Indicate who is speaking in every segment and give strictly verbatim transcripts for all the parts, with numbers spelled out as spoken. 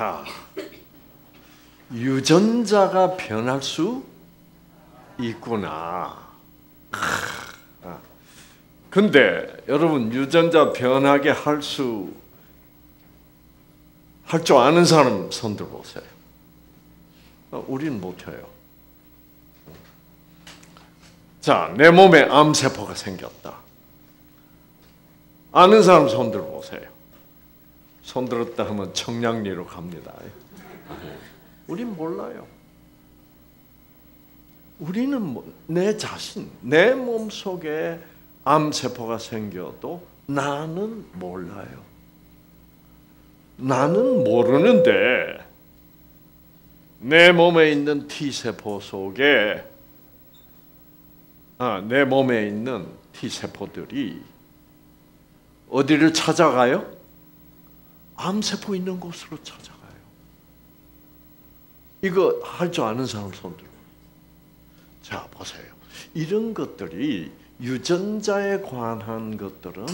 Speaker 1: 자, 유전자가 변할 수 있구나. 근데 여러분, 유전자 변하게 할 수 할 줄 아는 사람 손 들어보세요. 우리는 못해요. 자, 내 몸에 암세포가 생겼다. 아는 사람 손 들어보세요. 손 들었다 하면 청량리로 갑니다. 우린 몰라요. 우리는 내 자신, 내 몸속에 암세포가 생겨도 나는 몰라요. 나는 모르는데 내 몸에 있는 T세포 속에 아, 내 몸에 있는 T세포들이 어디를 찾아가요? 암세포 있는 곳으로 찾아가요. 이거 할 줄 아는 사람 손 들고. 자, 보세요. 이런 것들이 유전자에 관한 것들은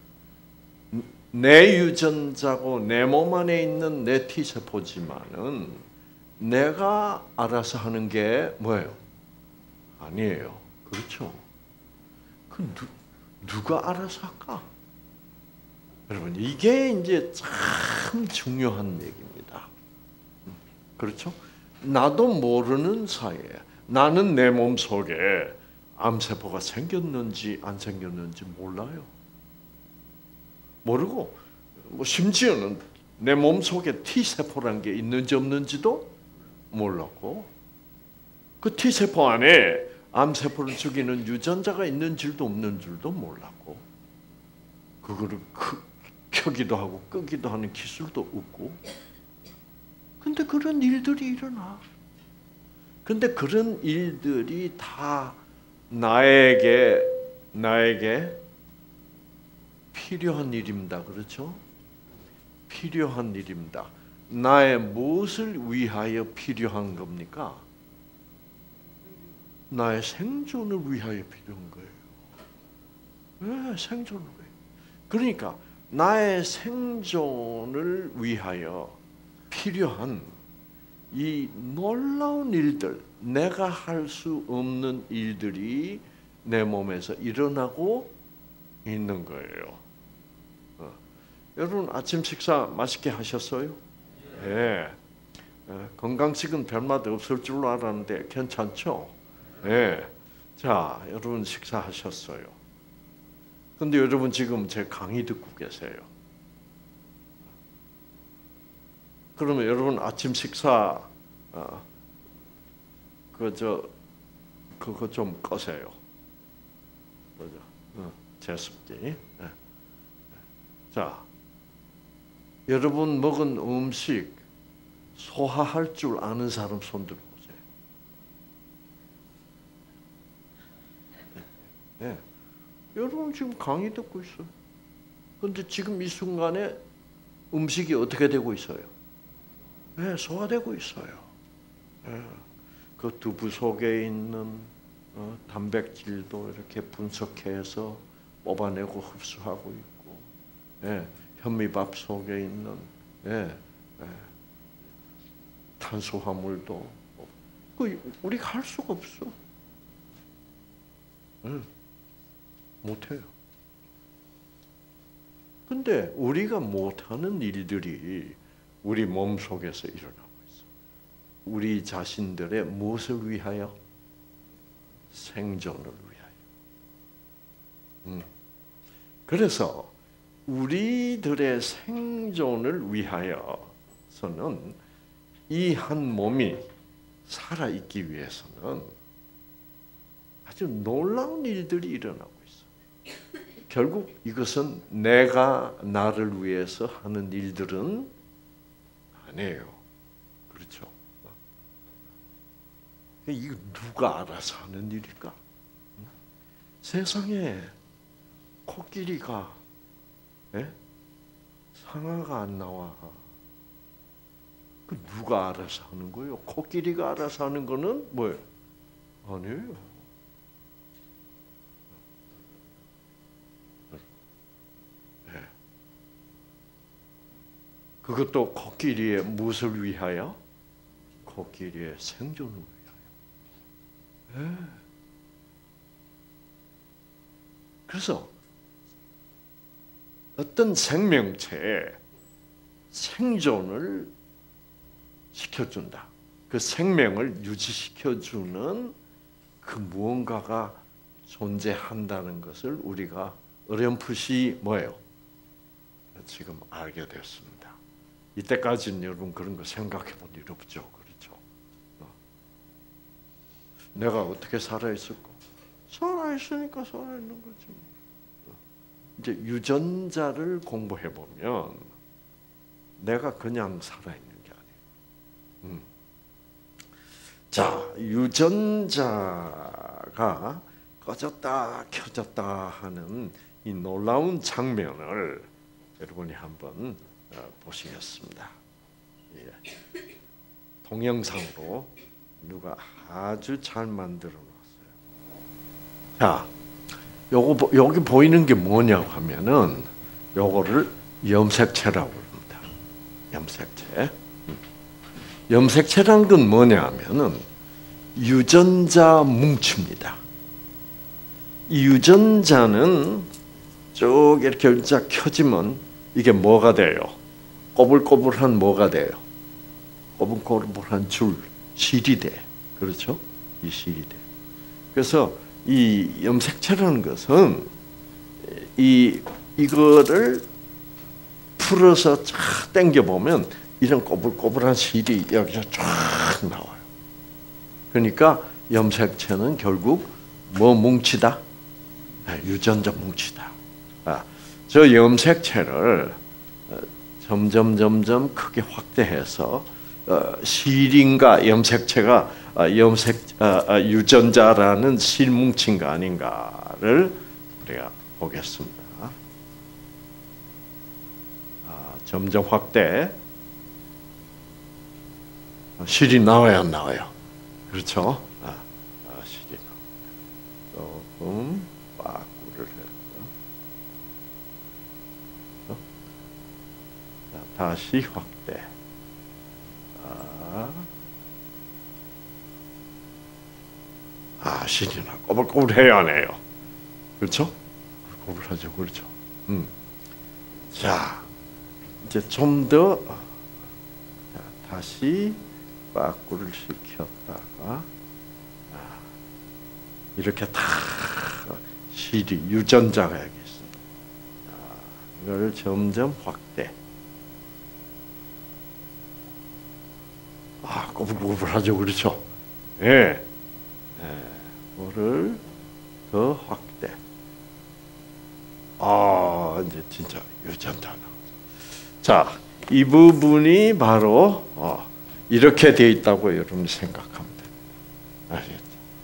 Speaker 1: 내 유전자고 내 몸 안에 있는 내 T세포지만은 내가 알아서 하는 게 뭐예요? 아니에요. 그렇죠? 그 누, 누가 알아서 할까? 여러분, 이게 이제 참 중요한 얘기입니다. 그렇죠? 나도 모르는 사이에 나는 내 몸 속에 암세포가 생겼는지 안 생겼는지 몰라요. 모르고 뭐 심지어는 내 몸 속에 T세포라는 게 있는지 없는지도 몰랐고 그 T세포 안에 암세포를 죽이는 유전자가 있는 줄도 없는 줄도 몰랐고 그거를 켜기도 하고 끄기도 하는 기술도 없고 근데 그런 일들이 일어나. 근데 그런 일들이 다 나에게 나에게 필요한 일입니다. 그렇죠? 필요한 일입니다. 나의 무엇을 위하여 필요한 겁니까? 나의 생존을 위하여 필요한 거예요. 왜 생존을 왜? 그러니까 나의 생존을 위하여 필요한 이 놀라운 일들, 내가 할 수 없는 일들이 내 몸에서 일어나고 있는 거예요. 어. 여러분 아침 식사 맛있게 하셨어요? 예. 네. 네. 건강식은 별맛 없을 줄로 알았는데 괜찮죠? 예. 네. 자, 여러분 식사하셨어요. 근데 여러분 지금 제 강의 듣고 계세요. 그러면 여러분 아침 식사 어, 그저 그거 좀 꺼세요. 그죠? 어, 제습기. 네. 자, 여러분 먹은 음식 소화할 줄 아는 사람 손 들어보세요. 네. 네. 여러분 지금 강의 듣고 있어요. 그런데 지금 이 순간에 음식이 어떻게 되고 있어요? 네, 소화되고 있어요. 네. 그 두부 속에 있는 어, 단백질도 이렇게 분석해서 뽑아내고 흡수하고 있고, 네, 현미밥 속에 있는 네, 네, 탄수화물도 그 우리가 할 수가 없어. 네, 못해요. 근데 우리가 못하는 일들이 우리 몸 속에서 일어나고 있어. 우리 자신들의 무엇을 위하여? 생존을 위하여. 음. 그래서 우리들의 생존을 위하여서는 이 한 몸이 살아있기 위해서는 아주 놀라운 일들이 일어나고 있어. 결국 이것은 내가 나를 위해서 하는 일들은 아니에요. 그렇죠? 이거 누가 알아서 하는 일일까? 세상에 코끼리가 예? 상아가 안 나와. 그 누가 알아서 하는 거예요? 코끼리가 알아서 하는 거는 뭐예요? 아니에요. 예. 그것도 코끼리의 무엇을 위하여? 코끼리의 생존을 위하여. 네. 그래서 어떤 생명체의 생존을 시켜준다. 그 생명을 유지시켜주는 그 무언가가 존재한다는 것을 우리가 어렴풋이 뭐예요? 지금 알게 됐습니다. 이때까지는 여러분 그런 거 생각해 본 일 없죠. 그렇죠? 내가 어떻게 살아있을까? 살아있으니까 살아있는 거지. 이제 유전자를 공부해 보면 내가 그냥 살아있는 게 아니에요. 음. 자, 유전자가 꺼졌다 켜졌다 하는 이 놀라운 장면을 여러분이 한번 보시겠습니다. 예. 동영상으로 누가 아주 잘 만들어 놨어요. 자, 요거 여기 보이는 게 뭐냐고 하면은 요거를 염색체라고 합니다. 염색체. 염색체라는 건 뭐냐면은 유전자 뭉칩니다. 이 유전자는 쭉 이렇게 유전자 켜지면 이게 뭐가 돼요? 꼬불꼬불한 뭐가 돼요? 꼬불꼬불한 줄, 실이 돼. 그렇죠? 이 실이 돼. 그래서 이 염색체라는 것은 이 이거를 풀어서 쫙 당겨 보면 이런 꼬불꼬불한 실이 여기서 쫙 나와요. 그러니까 염색체는 결국 뭐 뭉치다? 유전자 뭉치다. 아, 저 염색체를 점점 점점 크게 확대해서 실인가 염색체가 염색 유전자라는 실 뭉친가 아닌가를 우리가 보겠습니다. 아, 점점 확대. 실이 나와야 안 나와요? 그렇죠? 아, 아, 실이 나와요. 조금 빠꾸를 해서 자, 다시 확대. 아, 아 실이 나 꼬불꼬불해요, 안 해요? 그렇죠? 꼬불하죠, 그렇죠? 음. 자, 이제 좀 더 다시 빠꾸를 시켰다가 이렇게 다 실이 유전자가 여기 있습니다. 이걸 점점 확대. 아, 꼬불꼬불하죠, 그렇죠? 예, 이거를 더 확대. 아, 이제 진짜 유전자 나오죠. 자, 이 부분이 바로 어, 이렇게 돼 있다고 여러분이 생각하면 돼요. 아시겠죠?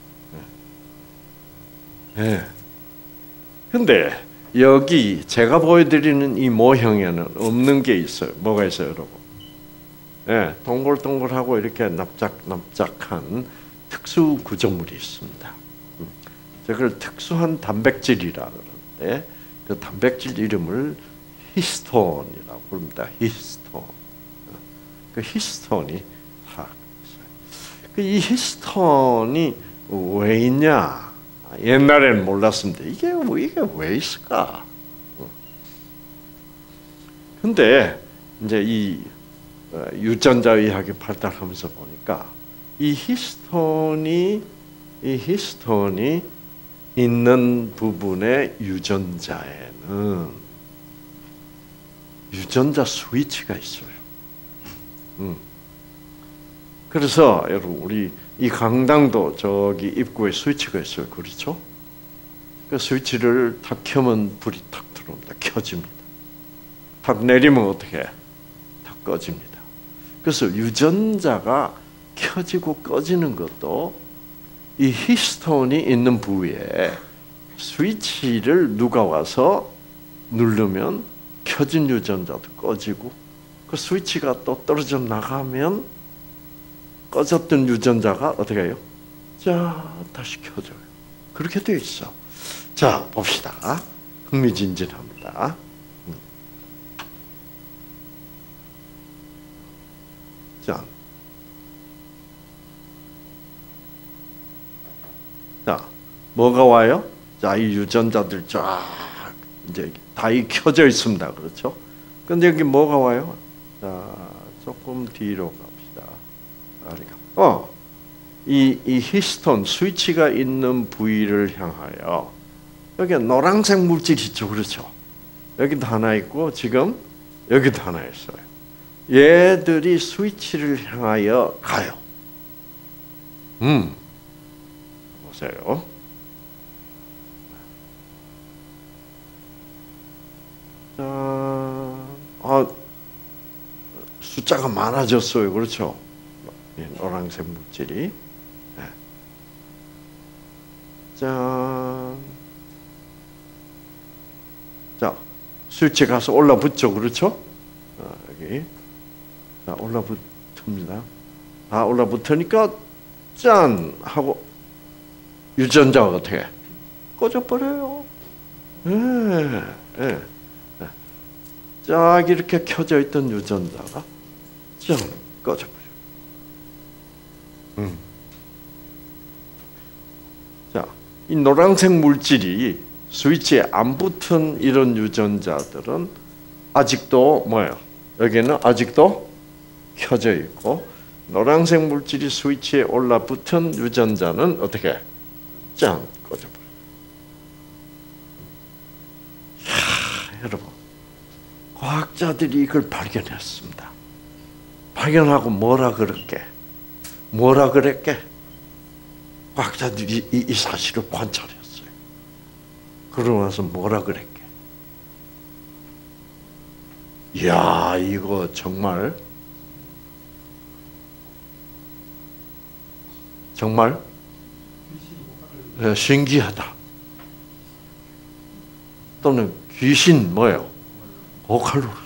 Speaker 1: 네. 근데 여기 제가 보여드리는 이 모형에는 없는 게 있어요. 뭐가 있어요, 여러분? 네, 동글동글하고 이렇게 납작납작한 특수 구조물이 있습니다. 그걸 특수한 단백질이라 그러는데 그 단백질 이름을 히스톤이라고 부릅니다. 히스톤. 그 히스톤이 다 있어요. 이 히스톤이 왜 있냐? 옛날에는 몰랐습니다. 이게 이게 왜 있을까? 근데 이제 이 유전자 의학이 발달하면서 보니까 이 히스톤이 이 히스톤이 있는 부분의 유전자에는 유전자 스위치가 있어요. 음. 그래서 여러분 우리 이 강당도 저기 입구에 스위치가 있어요. 그렇죠? 그 스위치를 탁 켜면 불이 탁 들어옵니다. 켜집니다. 탁 내리면 어떻게 해? 탁 꺼집니다. 그래서 유전자가 켜지고 꺼지는 것도 이 히스톤이 있는 부위에 스위치를 누가 와서 누르면 켜진 유전자도 꺼지고 그 스위치가 또 떨어져 나가면 꺼졌던 유전자가 어떻게 해요? 자, 다시 켜져요. 그렇게 되어 있어. 자, 봅시다. 흥미진진합니다. 자, 자, 뭐가 와요? 자, 이 유전자들 쫙 이제 다 켜져 있습니다. 그렇죠? 근데 여기 뭐가 와요? 자, 조금 뒤로 갑시다. 어, 이, 이 히스톤 스위치가 있는 부위를 향하여 여기 노란색 물질 있죠, 그렇죠? 여기도 하나 있고 지금 여기도 하나 있어요. 얘들이 스위치를 향하여 가요. 음, 보세요. 자, 아, 숫자가 많아졌어요, 그렇죠? 노란색 물질이. 네. 자, 자, 스위치 가서 올라붙죠, 그렇죠? 아, 여기. 자, 올라붙습니다. 다 올라붙으니까 짠 하고 유전자가 어떻게 꺼져버려요. 예, 예. 쫙 이렇게 켜져 있던 유전자가 짠 꺼져버려요. 음. 자, 이 노란색 물질이 스위치에 안 붙은 이런 유전자들은 아직도 뭐예요? 여기는 아직도 켜져 있고 노란색 물질이 스위치에 올라붙은 유전자는 어떻게? 짠 꺼져버려요. 야, 여러분, 과학자들이 이걸 발견했습니다. 발견하고 뭐라 그랬게? 뭐라 그랬게? 과학자들이 이, 이 사실을 관찰했어요. 그러고 나서 뭐라 그랬게? 이야, 이거 정말 정말 신기하다. 또는 귀신 뭐예요? 고칼로리.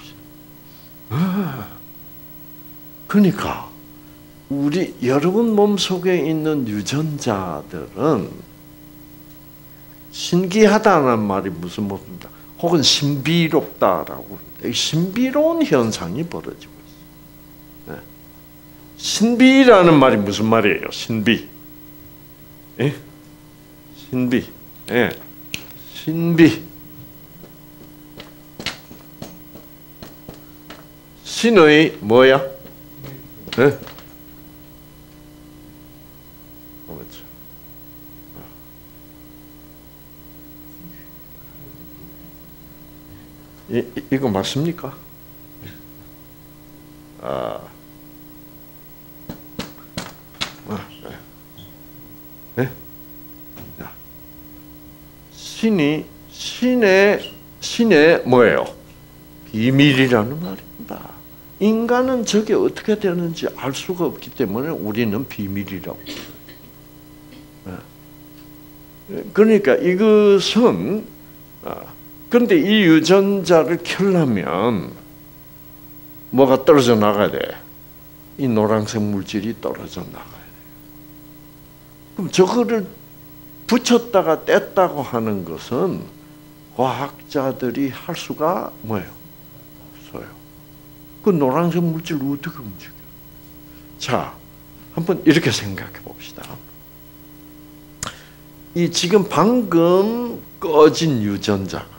Speaker 1: 그러니까 우리 여러분 몸 속에 있는 유전자들은 신기하다는 말이 무슨 말입니까? 혹은 신비롭다라고. 신비로운 현상이 벌어지고 있어요. 네. 신비라는 말이 무슨 말이에요? 신비. 예? 신비. 예. 신비. 신의 뭐야? 예? 그렇죠. 이, 이거 맞습니까? 아, 아 네. 네? 신이 신의 신의 뭐예요? 비밀이라는 말입니다. 인간은 저게 어떻게 되는지 알 수가 없기 때문에 우리는 비밀이라고. 네. 그러니까 이것은 그런데 이 유전자를 켜려면 뭐가 떨어져 나가야 돼? 이 노란색 물질이 떨어져 나가야 돼. 그럼 저거를 붙였다가 뗐다고 하는 것은 과학자들이 할 수가 뭐예요? 없어요. 그 노란색 물질을 어떻게 움직여? 자, 한번 이렇게 생각해 봅시다. 이 지금 방금 꺼진 유전자가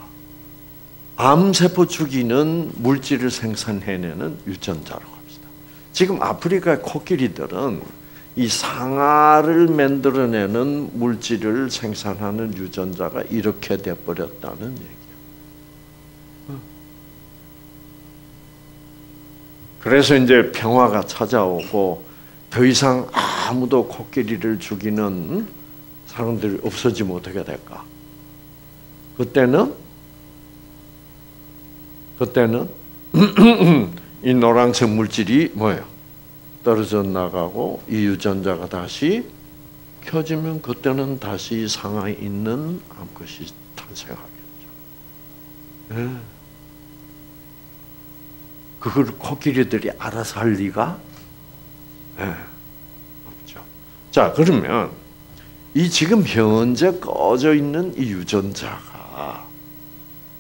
Speaker 1: 암세포 죽이는 물질을 생산해내는 유전자라고 합시다. 지금 아프리카의 코끼리들은 이 상아를 만들어내는 물질을 생산하는 유전자가 이렇게 돼버렸다는 얘기예요. 그래서 이제 평화가 찾아오고 더 이상 아무도 코끼리를 죽이는 사람들이 없어지면 어떻게 될까? 그때는 그때는 이 노란색 물질이 뭐예요? 떨어져 나가고 이 유전자가 다시 켜지면 그때는 다시 상하에 있는 암컷이 탄생하겠죠. 네. 그걸 코끼리들이 알아서 할 리가 네. 없죠. 자, 그러면 이 지금 현재 꺼져 있는 이 유전자가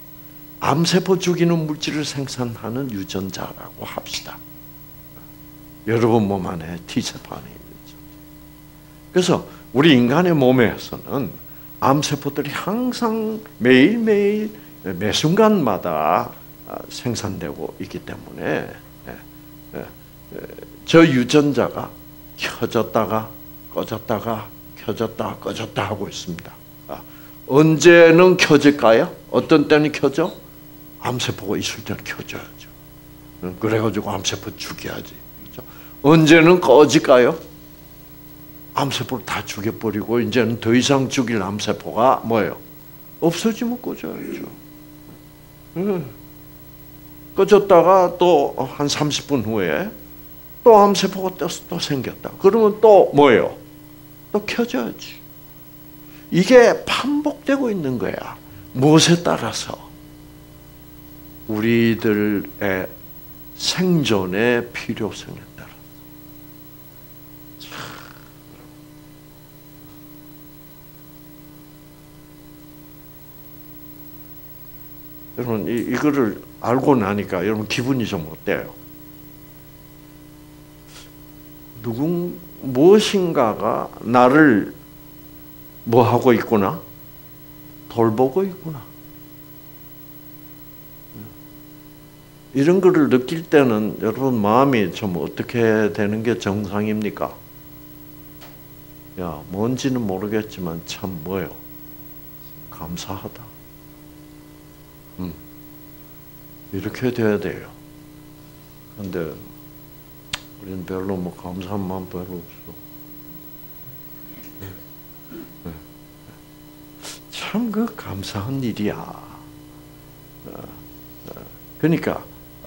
Speaker 1: 암세포 죽이는 물질을 생산하는 유전자라고 합시다. 여러분 몸 안에 T세포 안에 있는 존재. 그래서 우리 인간의 몸에서는 암세포들이 항상 매일매일 매 순간마다 생산되고 있기 때문에 저 유전자가 켜졌다가 꺼졌다가 켜졌다 꺼졌다 하고 있습니다. 언제는 켜질까요? 어떤 때는 켜져? 암세포가 있을 때는 켜져야죠. 그래가지고 암세포 죽여야지. 그렇죠? 언제는 꺼질까요? 암세포를 다 죽여버리고 이제는 더 이상 죽일 암세포가 뭐예요? 없어지면 꺼져야죠. 네. 꺼졌다가 또 한 삼십 분 후에 또 암세포가 또, 또 생겼다. 그러면 또 뭐예요? 또 켜져야지. 이게 반복되고 있는 거야. 무엇에 따라서? 우리들의 생존의 필요성에 따라. 여러분, 이, 이거를 알고 나니까 여러분 기분이 좀 어때요? 누군, 무엇인가가 나를 뭐 하고 있구나? 돌보고 있구나. 이런 거를 느낄 때는 여러분 마음이 좀 어떻게 되는 게 정상입니까? 야, 뭔지는 모르겠지만 참 뭐요? 감사하다. 음, 이렇게 돼야 돼요. 근데 우리는 별로 뭐 감사한 마음 별로 없어. 참 그 감사한 일이야. 그러니까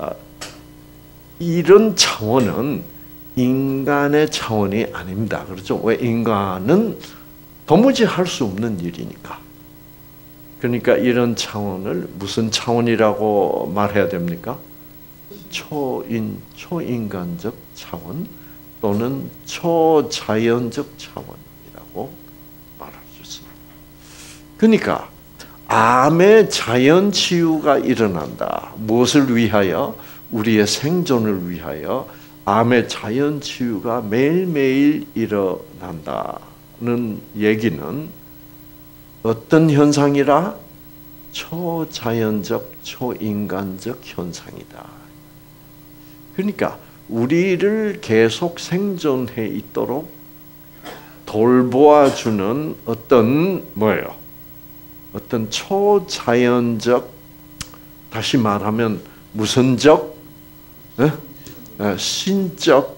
Speaker 1: 이런 차원은 인간의 차원이 아닙니다. 그렇죠? 왜? 인간은 도무지 할 수 없는 일이니까. 그러니까 이런 차원을 무슨 차원이라고 말해야 됩니까? 초인, 초인간적 차원 또는 초자연적 차원이라고 말할 수 있습니다. 그러니까 암의 자연 치유가 일어난다. 무엇을 위하여? 우리의 생존을 위하여 암의 자연 치유가 매일매일 일어난다는 얘기는 어떤 현상이라? 초자연적, 초인간적 현상이다. 그러니까 우리를 계속 생존해 있도록 돌보아주는 어떤 뭐예요? 어떤 초자연적, 다시 말하면 무선적, 에? 에, 신적,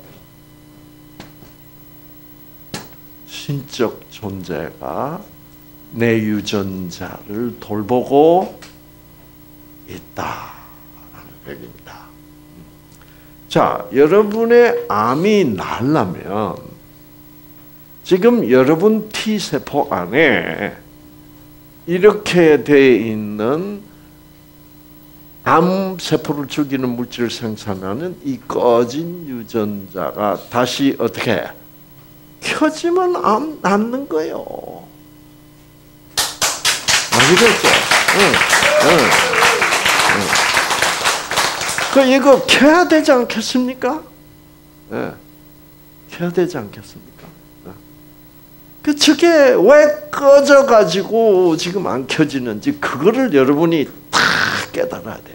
Speaker 1: 신적 존재가 내 유전자를 돌보고 있다라는 얘기입니다. 자, 여러분의 암이 나려면 지금 여러분 T세포 안에 이렇게 되어 있는 암세포를 죽이는 물질을 생산하는 이 꺼진 유전자가 다시 어떻게 켜지면 암 낫는 거예요. 아시겠죠? 응, 응, 응. 그 이거 켜야 되지 않겠습니까? 네. 켜야 되지 않겠습니까? 그 저게 왜 꺼져가지고 지금 안 켜지는지 그거를 여러분이 다 깨달아야 돼요.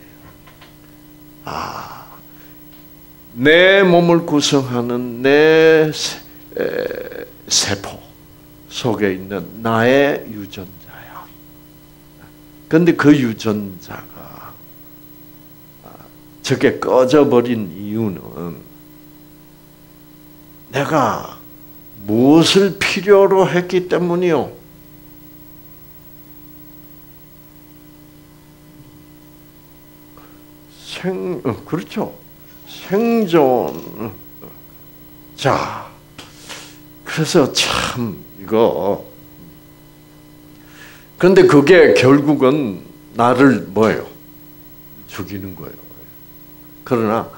Speaker 1: 아, 내 몸을 구성하는 내 세, 에, 세포 속에 있는 나의 유전자야. 그런데 그 유전자가 저게 꺼져버린 이유는 내가 무엇을 필요로 했기 때문이요? 생, 어, 그렇죠. 생존. 자, 그래서 참 이거. 그런데 그게 결국은 나를 뭐예요? 죽이는 거예요. 그러나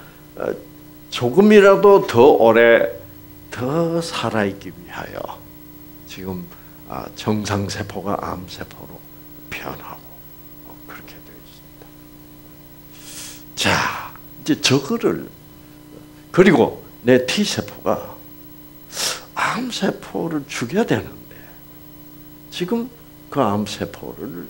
Speaker 1: 조금이라도 더 오래 더 살아있기 위하여 지금 정상세포가 암세포로 변하고 그렇게 되어 있습니다. 자, 이제 저거를 그리고 내 T세포가 암세포를 죽여야 되는데 지금 그 암세포를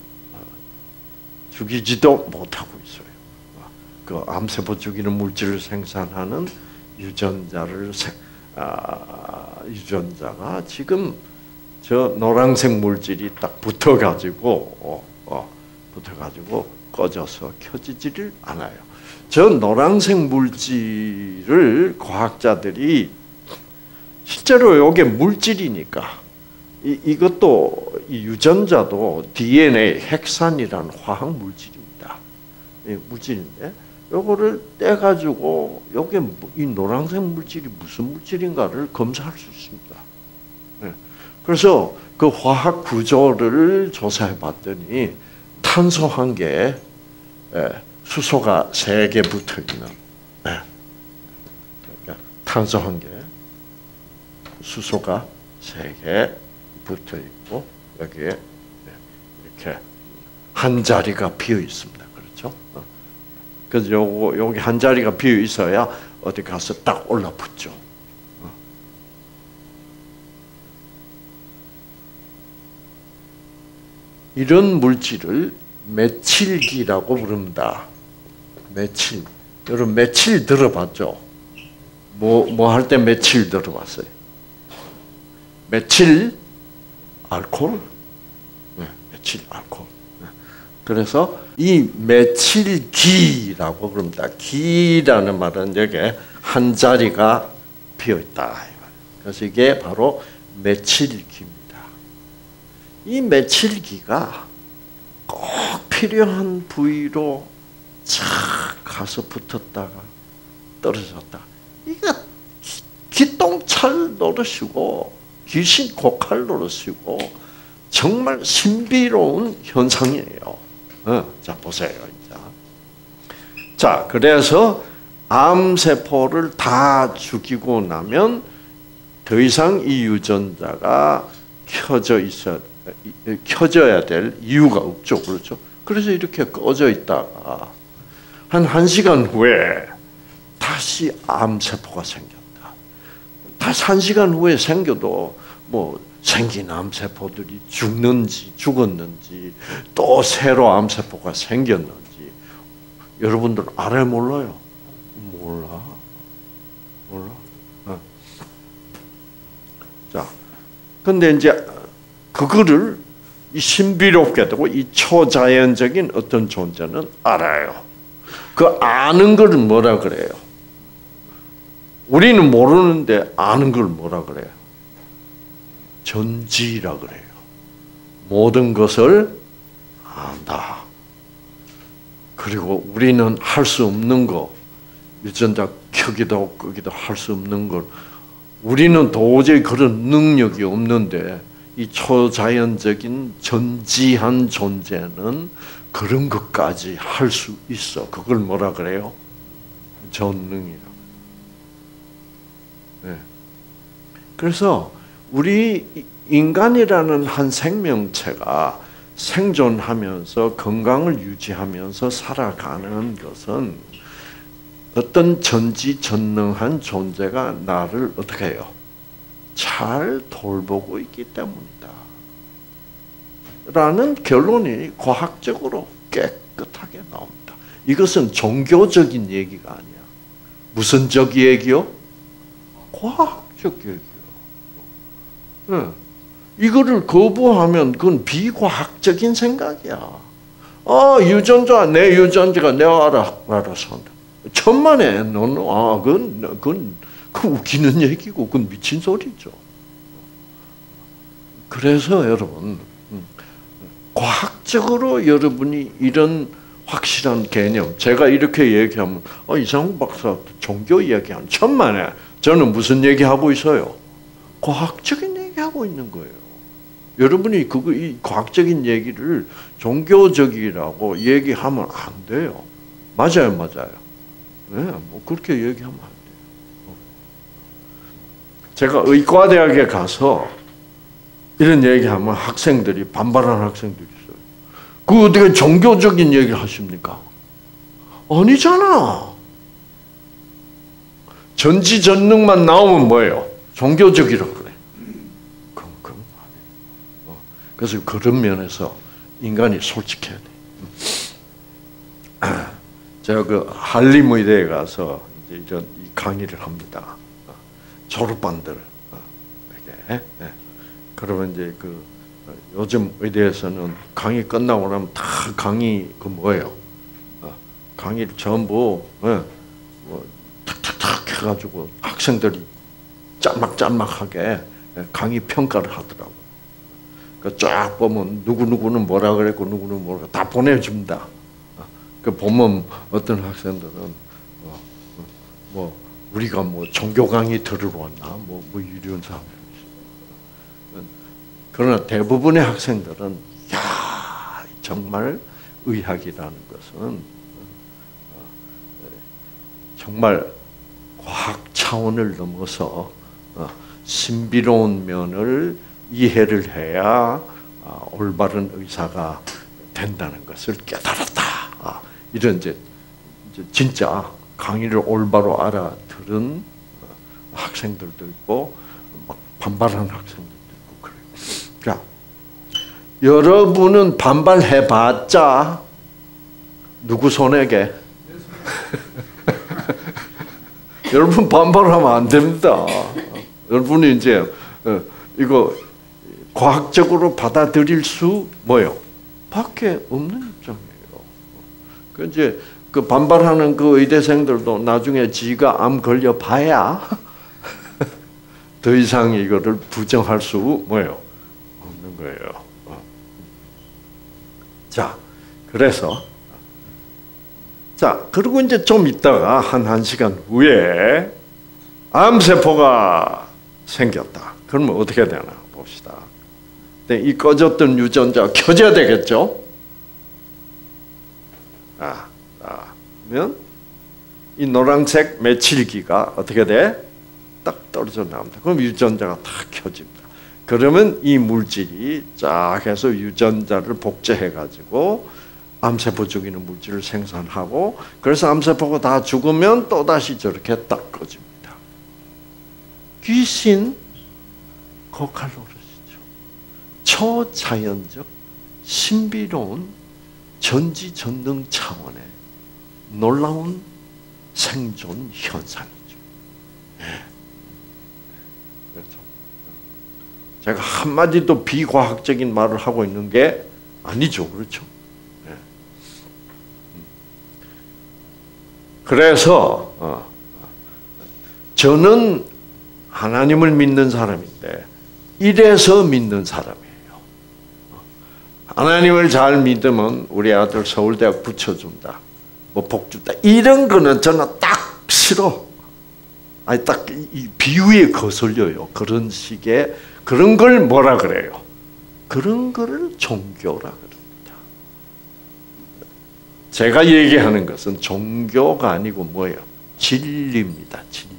Speaker 1: 죽이지도 못하고 있어요. 그 암세포 죽이는 물질을 생산하는 유전자를 아, 유전자가 지금 저 노란색 물질이 딱 붙어가지고 어, 어, 붙어가지고 꺼져서 켜지지를 않아요. 저 노란색 물질을 과학자들이 실제로 이게 물질이니까 이, 이것도 이 유전자도 디엔에이 핵산이라는 화학 물질입니다. 이 물질인데 요거를 떼가지고 요게 이 노란색 물질이 무슨 물질인가를 검사할 수 있습니다. 네. 그래서 그 화학 구조를 조사해 봤더니 탄소 한 개, 수소가 세 개 붙어 있는, 네. 그러니까 탄소 한 개, 수소가 세 개 붙어 있고 여기에 이렇게 한 자리가 비어 있습니다. 그렇죠? 그래서 요거 여기 한 자리가 비어 있어야 어디 가서 딱 올라붙죠. 이런 물질을 메칠기라고 부릅니다. 메칠. 여러분 메칠 들어봤죠? 뭐 뭐 할 때 메칠 들어봤어요? 메칠 알코올? 네, 메칠 알코올. 네. 그래서 이 메칠기라고 부릅니다. 기라는 말은 여기에 한 자리가 비어 있다. 그래서 이게 바로 메칠기입니다. 이 메칠기가 꼭 필요한 부위로 착 가서 붙었다가 떨어졌다. 이거 기똥찰 노릇이고 귀신 고칼 노릇이고 정말 신비로운 현상이에요. 어, 자 보세요. 자 그래서 암세포를 다 죽이고 나면 더 이상 이 유전자가 켜져 있어 켜져야 될 이유가 없죠. 그렇죠? 그래서 이렇게 꺼져 있다가 한 한 시간 후에 다시 암세포가 생겼다. 다시 한 시간 후에 생겨도 뭐 생긴 암세포들이 죽는지 죽었는지 또 새로 암세포가 생겼는지 여러분들 알아요? 몰라요? 몰라. 몰라. 어. 자, 근데 이제 그거를 이 신비롭게도 이 초자연적인 어떤 존재는 알아요. 그 아는 걸 뭐라 그래요? 우리는 모르는데 아는 걸 뭐라 그래요? 전지라 그래요. 모든 것을 안다. 그리고 우리는 할 수 없는 거, 유전자 켜기도 끄기도 할 수 없는 걸 우리는 도저히 그런 능력이 없는데 이 초자연적인 전지한 존재는 그런 것까지 할 수 있어. 그걸 뭐라 그래요? 전능이라고. 네. 그래서 우리 인간이라는 한 생명체가 생존하면서 건강을 유지하면서 살아가는 것은 어떤 전지전능한 존재가 나를 어떻게 해요? 잘 돌보고 있기 때문이다. 라는 결론이 과학적으로 깨끗하게 나옵니다. 이것은 종교적인 얘기가 아니야. 무슨 적 얘기요? 과학적 얘기요. 네. 이거를 거부하면 그건 비과학적인 생각이야. 아, 유전자, 내 유전자가 내가 알아, 알아서 한다. 천만에, 너는, 아, 그건, 그건, 그 웃기는 얘기고, 그건 미친 소리죠. 그래서 여러분, 과학적으로 여러분이 이런 확실한 개념, 제가 이렇게 얘기하면, 아, 이상훈 박사 종교 얘기하는 천만에, 저는 무슨 얘기하고 있어요? 과학적인 얘기하고 있는 거예요. 여러분이 그거 이 과학적인 얘기를 종교적이라고 얘기하면 안 돼요. 맞아요, 맞아요. 네, 뭐 그렇게 얘기하면 안 돼요. 제가 의과대학에 가서 이런 얘기하면 학생들이 반발하는 학생들이 있어요. 그 어떻게 종교적인 얘기를 하십니까? 아니잖아. 전지전능만 나오면 뭐예요? 종교적이라고 그래. 그럼 그건 아니에요. 그래서 그런 면에서 인간이 솔직해야 돼. 제가 그 한림 의대에 가서 이제 이런 강의를 합니다. 졸업반들. 이게. 그러면 이제 그 요즘 의대에서는 강의 끝나고 나면 다 강의 그 뭐예요? 강의를 전부 뭐 탁탁탁 해가지고 학생들이 짤막짤막하게 강의 평가를 하더라고. 그 쫙 보면 누구 누구는 뭐라 그랬고 누구는 뭐라 다 보내줍니다. 그 보면 어떤 학생들은 뭐, 뭐 우리가 뭐 종교 강의 들으러 왔나 뭐, 뭐 이런 사람이 있어요. 그러나 대부분의 학생들은 야 정말 의학이라는 것은 정말 과학 차원을 넘어서 신비로운 면을 이해를 해야 올바른 의사가 된다는 것을 깨달았다. 이런 이제 진짜 강의를 올바로 알아들은 학생들도 있고 막 반발하는 학생들도 있고 그래요. 자, 여러분은 반발해봤자 누구 손해게? 여러분 반발하면 안 됩니다. 여러분이 이제 이거 과학적으로 받아들일 수 뭐요? 밖에 없는 입장이에요. 그 이제 그 반발하는 그 의대생들도 나중에 지가 암 걸려 봐야 더 이상 이거를 부정할 수 뭐요? 없는 거예요. 자, 그래서 자, 그리고 이제 좀 있다가 한 한 시간 후에 암세포가 생겼다. 그러면 어떻게 되나 봅시다. 이 꺼졌던 유전자 켜져야 되겠죠? 아, 아, 그러면 이 노란색 메칠기가 어떻게 돼? 딱 떨어져 나옵니다. 그럼 유전자가 다 켜집니다. 그러면 이 물질이 쫙 해서 유전자를 복제해가지고 암세포 죽이는 물질을 생산하고, 그래서 암세포가 다 죽으면 또다시 저렇게 딱 꺼집니다. 귀신 거칼 노릇이죠. 초자연적 신비로운 전지전능 차원의 놀라운 생존 현상이죠. 네. 그렇죠. 제가 한마디도 비과학적인 말을 하고 있는 게 아니죠. 그렇죠. 네. 그래서 어, 저는 하나님을 믿는 사람인데 이래서 믿는 사람이에요. 하나님을 잘 믿으면 우리 아들 서울대학 붙여준다, 뭐 복 준다, 이런 거는 저는 딱 싫어. 아니 딱 이 비유에 거슬려요. 그런 식의 그런 걸 뭐라 그래요? 그런 거를 종교라 그럽니다. 제가 얘기하는 것은 종교가 아니고 뭐예요? 진리입니다. 진리.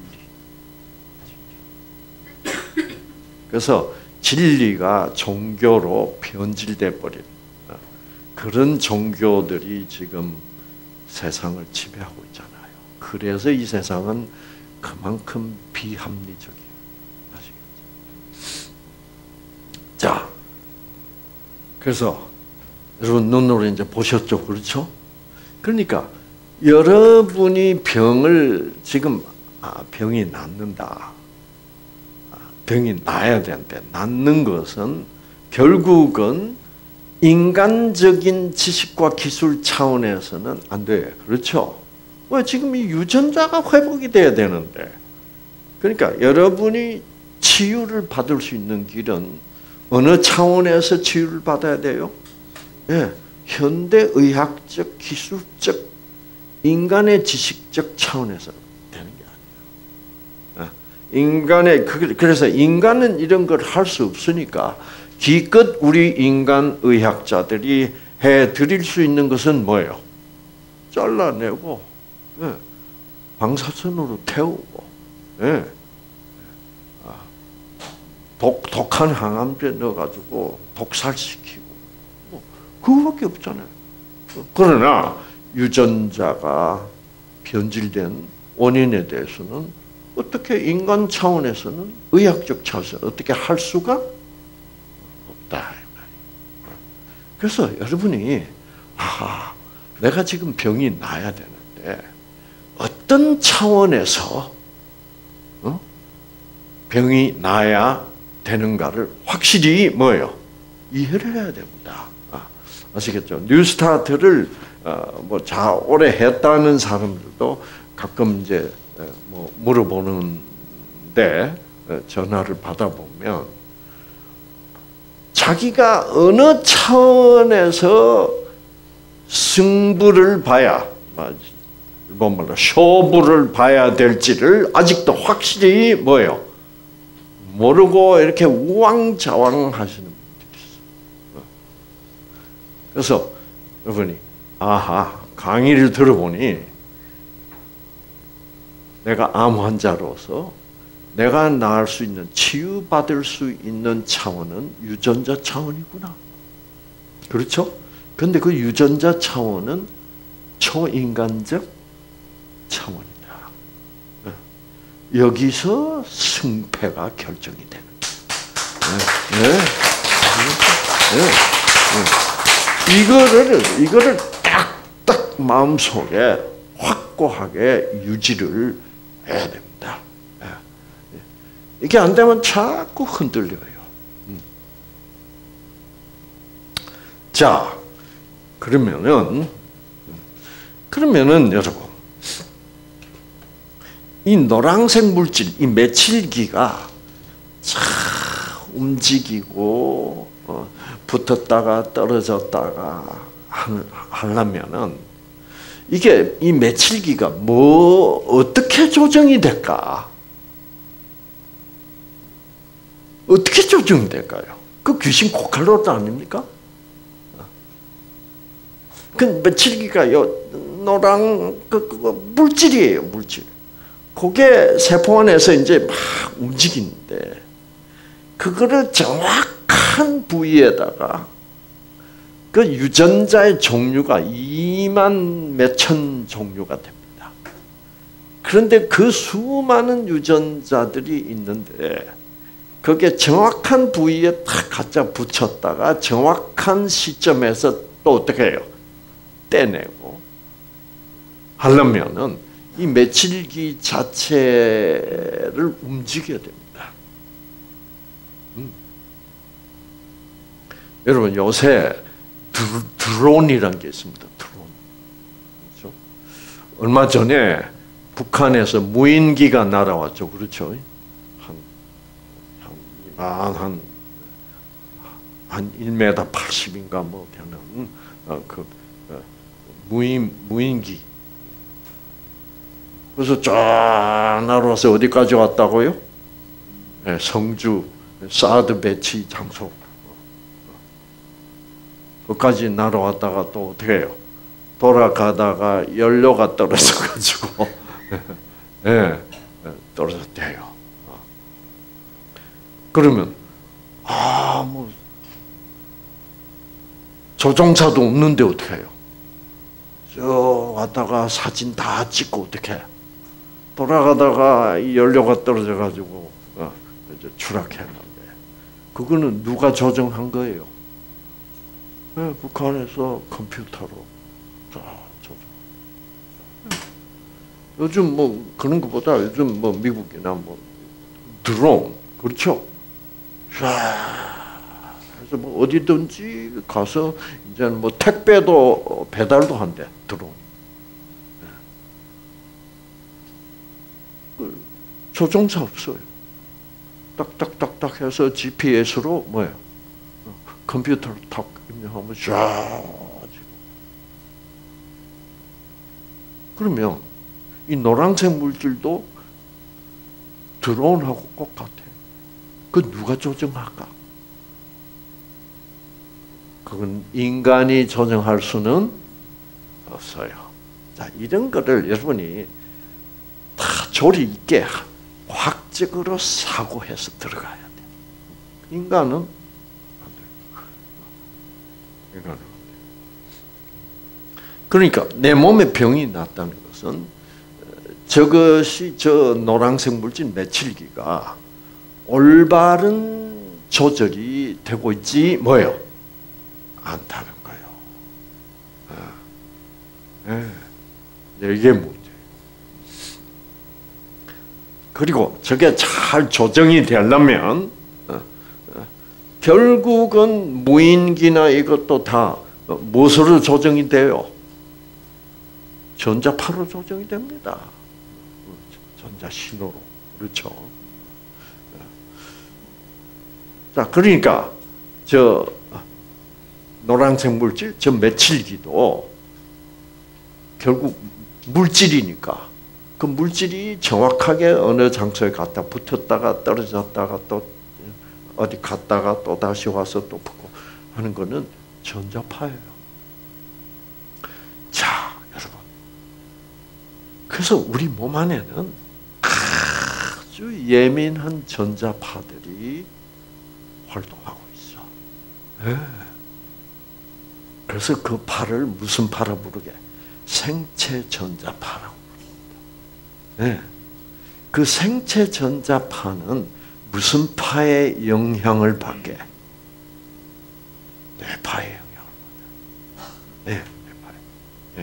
Speaker 1: 그래서 진리가 종교로 변질돼 버린 그런 종교들이 지금 세상을 지배하고 있잖아요. 그래서 이 세상은 그만큼 비합리적이에요. 아시겠죠? 자, 그래서 여러분 눈으로 이제 보셨죠, 그렇죠? 그러니까 여러분이 병을 지금 아, 병이 낫는다. 병이 나야 되는데 낫는 것은 결국은 인간적인 지식과 기술 차원에서는 안 돼. 그렇죠? 왜 지금 이 유전자가 회복이 돼야 되는데. 그러니까 여러분이 치유를 받을 수 있는 길은 어느 차원에서 치유를 받아야 돼요? 예, 현대의학적, 기술적, 인간의 지식적 차원에서 되는 게 아니에요. 인간의 그래서 인간은 이런 걸 할 수 없으니까 기껏 우리 인간 의학자들이 해 드릴 수 있는 것은 뭐예요? 잘라내고 예, 방사선으로 태우고 예, 독 독한 항암제 넣어가지고 독살시키고 뭐 그거밖에 없잖아요. 그러나 유전자가 변질된 원인에 대해서는 어떻게 인간 차원에서는 의학적 차원에서 어떻게 할 수가 없다. 그래서 여러분이 아, 내가 지금 병이 나야 되는데 어떤 차원에서 어? 병이 나야 되는가를 확실히 뭐예요? 이해를 해야 됩니다. 아, 아시겠죠? 뉴스타트를 어, 뭐 자 오래 했다는 사람들도 가끔 이제 뭐 물어보는데 전화를 받아보면 자기가 어느 차원에서 승부를 봐야 일본 말로 쇼부를 봐야 될지를 아직도 확실히 뭐예요? 모르고 이렇게 우왕좌왕 하시는 분들이 있어요. 그래서 여러분이 아하 강의를 들어보니 내가 암 환자로서 내가 나을 수 있는 치유받을 수 있는 차원은 유전자 차원이구나. 그렇죠? 근데 그 유전자 차원은 초인간적 차원이다. 여기서 승패가 결정이 되는 거예요. 네. 네. 네. 이거를 이거를 딱딱 마음속에 확고하게 유지를 해야 됩니다. 이게 안 되면 자꾸 흔들려요. 자, 그러면은 그러면은 여러분 이 노란색 물질, 이 메칠기가 참 움직이고 어, 붙었다가 떨어졌다가 하려면은 이게 이 메칠기가 뭐 어떻게 조정이 될까? 어떻게 조정이 될까요? 그 귀신 코칼로트 아닙니까? 그 메칠기가 요 노란 그, 그 물질이에요, 물질. 그게 세포 안에서 이제 막 움직이는데 그거를 정확한 부위에다가 그 유전자의 종류가 이만 몇천 종류가 됩니다. 그런데 그 수많은 유전자들이 있는데 그게 정확한 부위에 딱 갖다 붙였다가 정확한 시점에서 또 어떻게 해요? 떼내고 하려면은 이 메칠기 자체를 움직여야 됩니다. 음. 여러분 요새 드론이라는 게 있습니다. 드론. 그렇죠? 얼마 전에 북한에서 무인기가 날아왔죠. 그렇죠? 한, 한, 한, 한 일 미터 팔십인가 뭐 되는 어, 그 어, 무인 무인기. 그래서 쫙 날아와서 어디까지 왔다고요? 네, 성주 사드 배치 장소. 거기까지 날아왔다가 또 어떻게 해요? 돌아가다가 연료가 떨어져가지고 네, 떨어졌대요. 그러면 아 뭐 조종사도 없는데 어떻게 해요? 저 왔다가 사진 다 찍고 어떻게 해? 돌아가다가 이 연료가 떨어져가지고 어, 이제 추락했는데 그거는 누가 조정한 거예요? 네, 북한에서 컴퓨터로 다 조정. 요즘 뭐 그런 것보다 요즘 뭐 미국이나 뭐 드론 그렇죠? 자, 그래서 뭐 어디든지 가서 이제 뭐 택배도 배달도 한대 드론. 조종사 없어요. 딱딱딱딱 해서 지피에스로 뭐예요? 컴퓨터로 탁 입력하면 쫙. 그러면 이 노란색 물질도 드론하고 똑같아. 그 누가 조정할까? 그건 인간이 조정할 수는 없어요. 자, 이런 거를 여러분이 다 조리 있게 과학적으로 사고해서 들어가야 돼. 인간은 안 돼. 인간은 안 돼. 그러니까 내 몸에 병이 났다는 것은 저것이 저 노란색 물질 메칠기가 올바른 조절이 되고 있지 뭐예요? 않다는 거예요. 아, 네. 이게 문제예요. 그리고 저게 잘 조정이 되려면 어, 어, 결국은 무인기나 이것도 다 무엇으로 조정이 돼요? 전자파로 조정이 됩니다. 전자신호로. 그렇죠. 자, 그러니까 저 노란색 물질, 저 메칠기도 결국 물질이니까 그 물질이 정확하게 어느 장소에 갔다 붙었다가 떨어졌다가 또 어디 갔다가 또 다시 와서 또 붙고 하는 거는 전자파예요. 자, 여러분. 그래서 우리 몸 안에는 아주 예민한 전자파들이 활동하고 있어. 네. 그래서 그 파를 무슨 파라 부르게? 생체 전자파라고 부릅니다. 네. 그 생체 전자파는 무슨 파의 영향을 받게? 뇌파의 영향을 받아요. 네, 뇌파의. 네.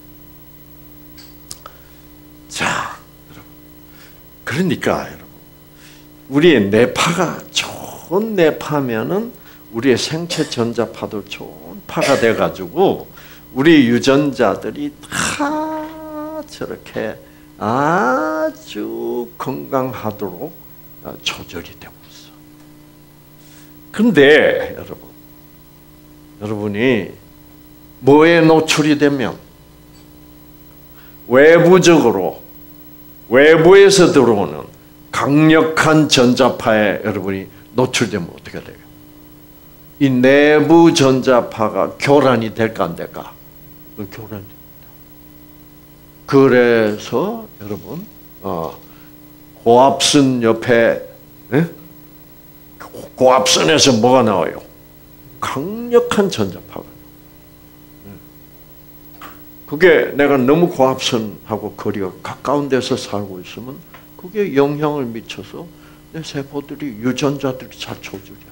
Speaker 1: 자, 여러분. 그러니까 여러분, 우리의 뇌파가 좋은 뇌파면은 우리의 생체 전자파도 좋은 파가 돼가지고 우리 유전자들이 다 저렇게 아주 건강하도록 조절이 되고 있어. 근데 여러분, 여러분이 뭐에 노출이 되면 외부적으로 외부에서 들어오는 강력한 전자파에 여러분이 노출되면 어떻게 돼요? 이 내부 전자파가 교란이 될까 안 될까? 교란이 됩니다. 그래서 여러분 어, 고압선 옆에 예? 고압선에서 뭐가 나와요? 강력한 전자파가. 그게 내가 너무 고압선하고 거리가 가까운 데서 살고 있으면 그게 영향을 미쳐서 내 세포들이 유전자들이 잘 조절이 안 돼.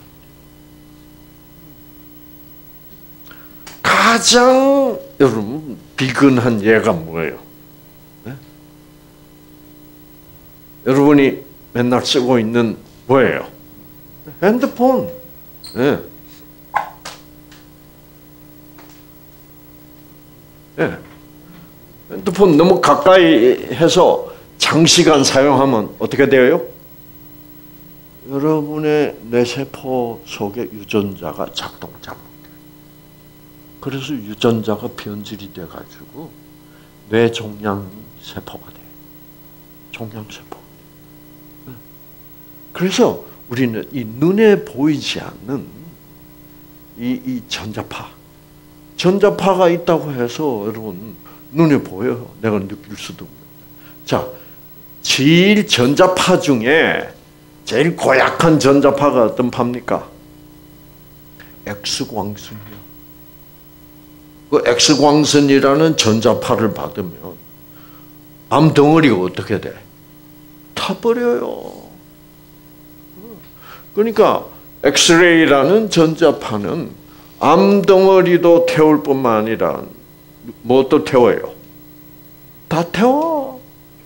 Speaker 1: 가장 여러분 비근한 예가 뭐예요? 네? 여러분이 맨날 쓰고 있는 뭐예요? 핸드폰. 네. 네. 핸드폰 너무 가까이 해서 장시간 사용하면 어떻게 돼요? 여러분의 뇌세포 속에 유전자가 작동 잘못돼요. 그래서 유전자가 변질이 돼가지고 뇌종양 세포가 돼요. 종양세포. 그래서 우리는 이 눈에 보이지 않는 이, 이 전자파, 전자파가 있다고 해서 여러분 눈에 보여요. 내가 느낄 수도 없는데. 자, 제일 전자파 중에 제일 고약한 전자파가 어떤 파입니까? X광선이요. 그 X광선이라는 전자파를 받으면 암덩어리가 어떻게 돼? 타버려요. 그러니까 엑스레이라는 전자파는 암덩어리도 태울 뿐만 아니라 무엇도 태워요? 다 태워.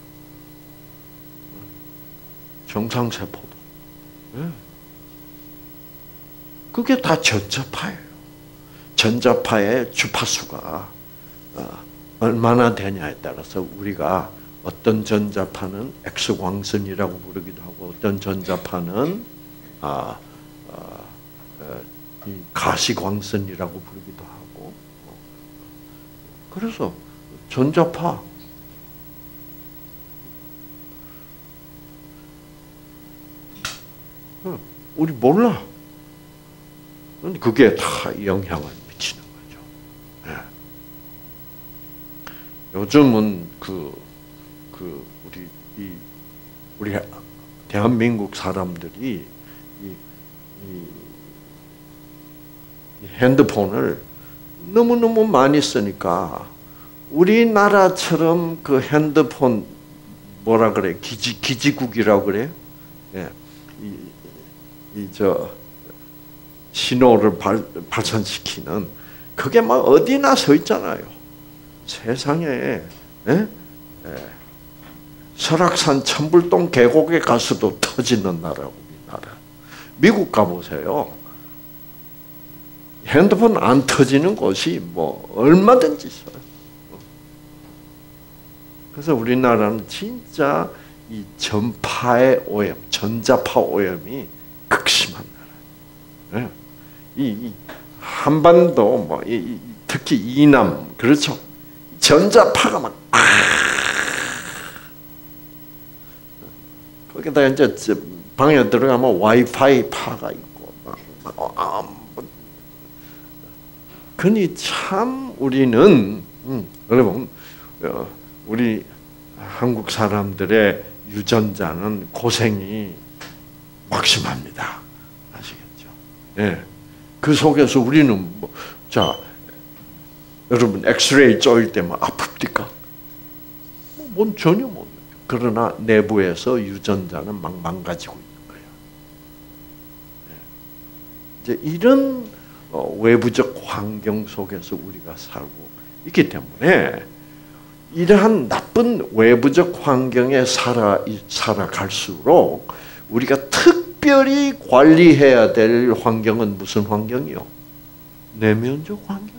Speaker 1: 정상세포도. 그게 다 전자파예요. 전자파의 주파수가 얼마나 되냐에 따라서 우리가 어떤 전자파는 X광선이라고 부르기도 하고 어떤 전자파는 아, 아, 이 가시광선이라고 부르기도 하고. 그래서 전자파 우리 몰라. 그게 다 영향을 미치는 거죠. 네. 요즘은 그, 그 우리 이 우리 대한민국 사람들이 이, 이, 이 핸드폰을 너무 너무 많이 쓰니까 우리나라처럼 그 핸드폰 뭐라 그래? 기지 기지국이라고 그래? 예, 이 저 신호를 발, 발산시키는 그게 막 어디나 서 있잖아요. 세상에 예? 예. 설악산 천불동 계곡에 가서도 터지는 나라 우리나라. 미국 가보세요. 핸드폰 안 터지는 곳이 뭐 얼마든지 있어요. 그래서 우리나라는 진짜 이 전파의 오염, 전자파 오염이 극심한 나라예요. 이, 이 한반도 뭐 이, 이, 특히 이남 그렇죠. 전자파가 막 아, 거기다 이제 방에 들어가면 와이파이 파가 있고 막, 막 아, 뭐. 그니 참 우리는 음, 여러분 어, 우리 한국 사람들의 유전자는 고생이 막심합니다. 아시겠죠? 예. 그 속에서 우리는 뭐, 자 여러분 엑스레이 쪼일 때만 아픕니까? 뭔 전혀 못. 그러나 내부에서 유전자는 막 망가지고 있는 거예요. 이제 이런 외부적 환경 속에서 우리가 살고 있기 때문에 이러한 나쁜 외부적 환경에 살아 살아갈수록 우리가 특별히 관리해야 될 환경은 무슨 환경이요? 내면적 환경이야.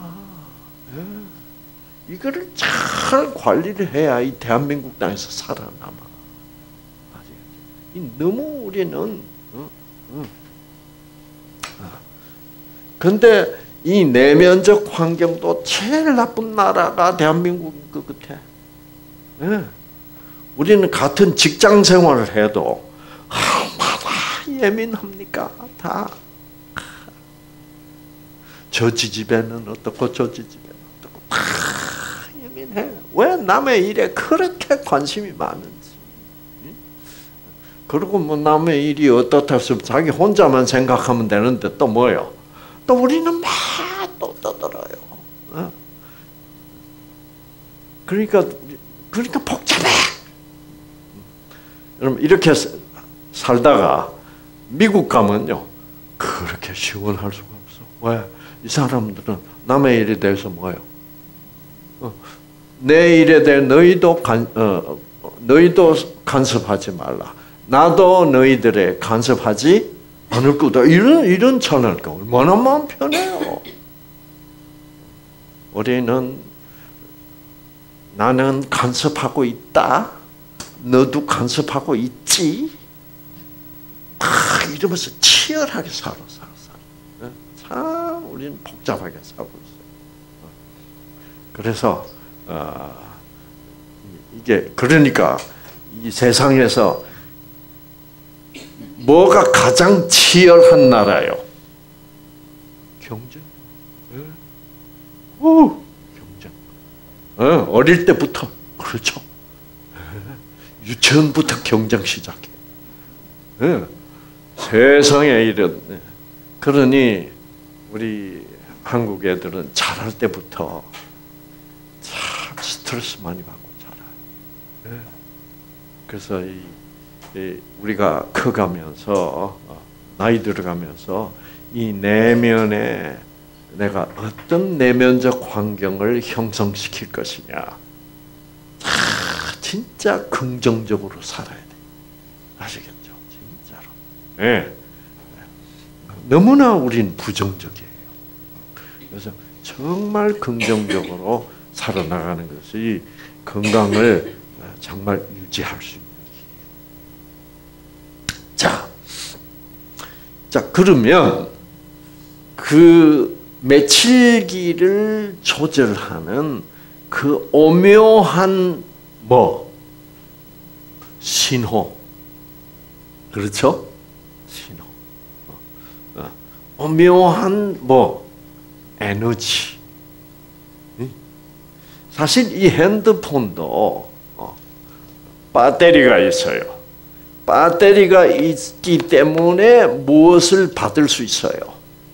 Speaker 1: 예. 이거를 잘 관리를 해야 이 대한민국 땅에서 살아남아. 이 너무 우리는 어? 어. 근데 이 내면적 환경도 제일 나쁜 나라가 대한민국인 것 같아. 예. 우리는 같은 직장 생활을 해도 얼마나 예민합니까? 다. 저 지집에는 어떻고 저 지집에는 어떻고 다 예민해. 왜 남의 일에 그렇게 관심이 많은지. 그리고 뭐 남의 일이 어떻다 해서 자기 혼자만 생각하면 되는데 또 뭐요? 또 우리는 막 또 떠들어요. 어? 그러니까 그러니까 복잡해. 여러분 이렇게 살다가 미국 가면요 그렇게 시원할 수가 없어. 왜? 이 사람들은 남의 일에 대해서 뭐예요? 어, 내 일에 대해 너희도 간, 어, 너희도 간섭하지 말라. 나도 너희들의 간섭하지 않을 거다. 이런 이런 전화가 얼마나 마음 편해요. 우리는 나는 간섭하고 있다. 너도 간섭하고 있지. 막 이러면서 치열하게 살아, 살아, 살아. 참 우리는 복잡하게 살고 있어요. 그래서 어, 이게 그러니까 이 세상에서 뭐가 가장 치열한 나라요? 경쟁. 네. 오, 경쟁. 어, 어릴 때부터 그렇죠. 네. 유치원부터 경쟁 시작해. 네. 세상에 이런. 네. 그러니 우리 한국 애들은 자랄 때부터 참 스트레스 많이 받고 자라요. 네. 그래서 이 우리가 커가면서 나이 들어가면서 이 내면에 내가 어떤 내면적 환경을 형성시킬 것이냐, 아, 진짜 긍정적으로 살아야 돼. 아시겠죠? 진짜로. 네. 너무나 우린 부정적이에요. 그래서 정말 긍정적으로 살아나가는 것이 건강을 정말 유지할 수 있는. 자, 자 그러면 그 메칠기를 조절하는 그 오묘한 뭐 신호, 그렇죠? 신호, 어, 오묘한 뭐 에너지. 사실 이 핸드폰도 어, 배터리가 있어요. 배터리가 있기 때문에 무엇을 받을 수 있어요?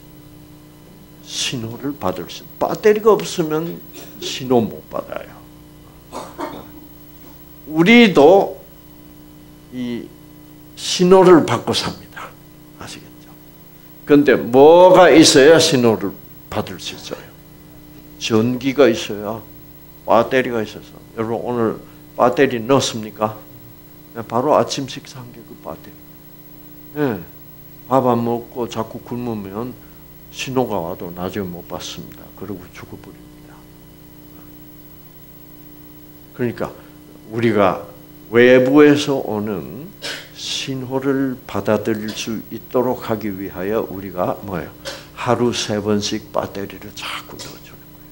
Speaker 1: 신호를 받을 수 있어요. 배터리가 없으면 신호 못 받아요. 우리도 이 신호를 받고 삽니다. 아시겠죠? 그런데 뭐가 있어야 신호를 받을 수 있어요? 전기가 있어야, 배터리가 있어서. 여러분 오늘 배터리 넣었습니까? 바로 아침 식사한 게 그 배터리. 예. 밥 안 먹고 자꾸 굶으면 신호가 와도 나중에 못 받습니다. 그러고 죽어버립니다. 그러니까 우리가 외부에서 오는 신호를 받아들일 수 있도록 하기 위하여 우리가 뭐예요? 하루 세 번씩 배터리를 자꾸 넣어주는 거예요.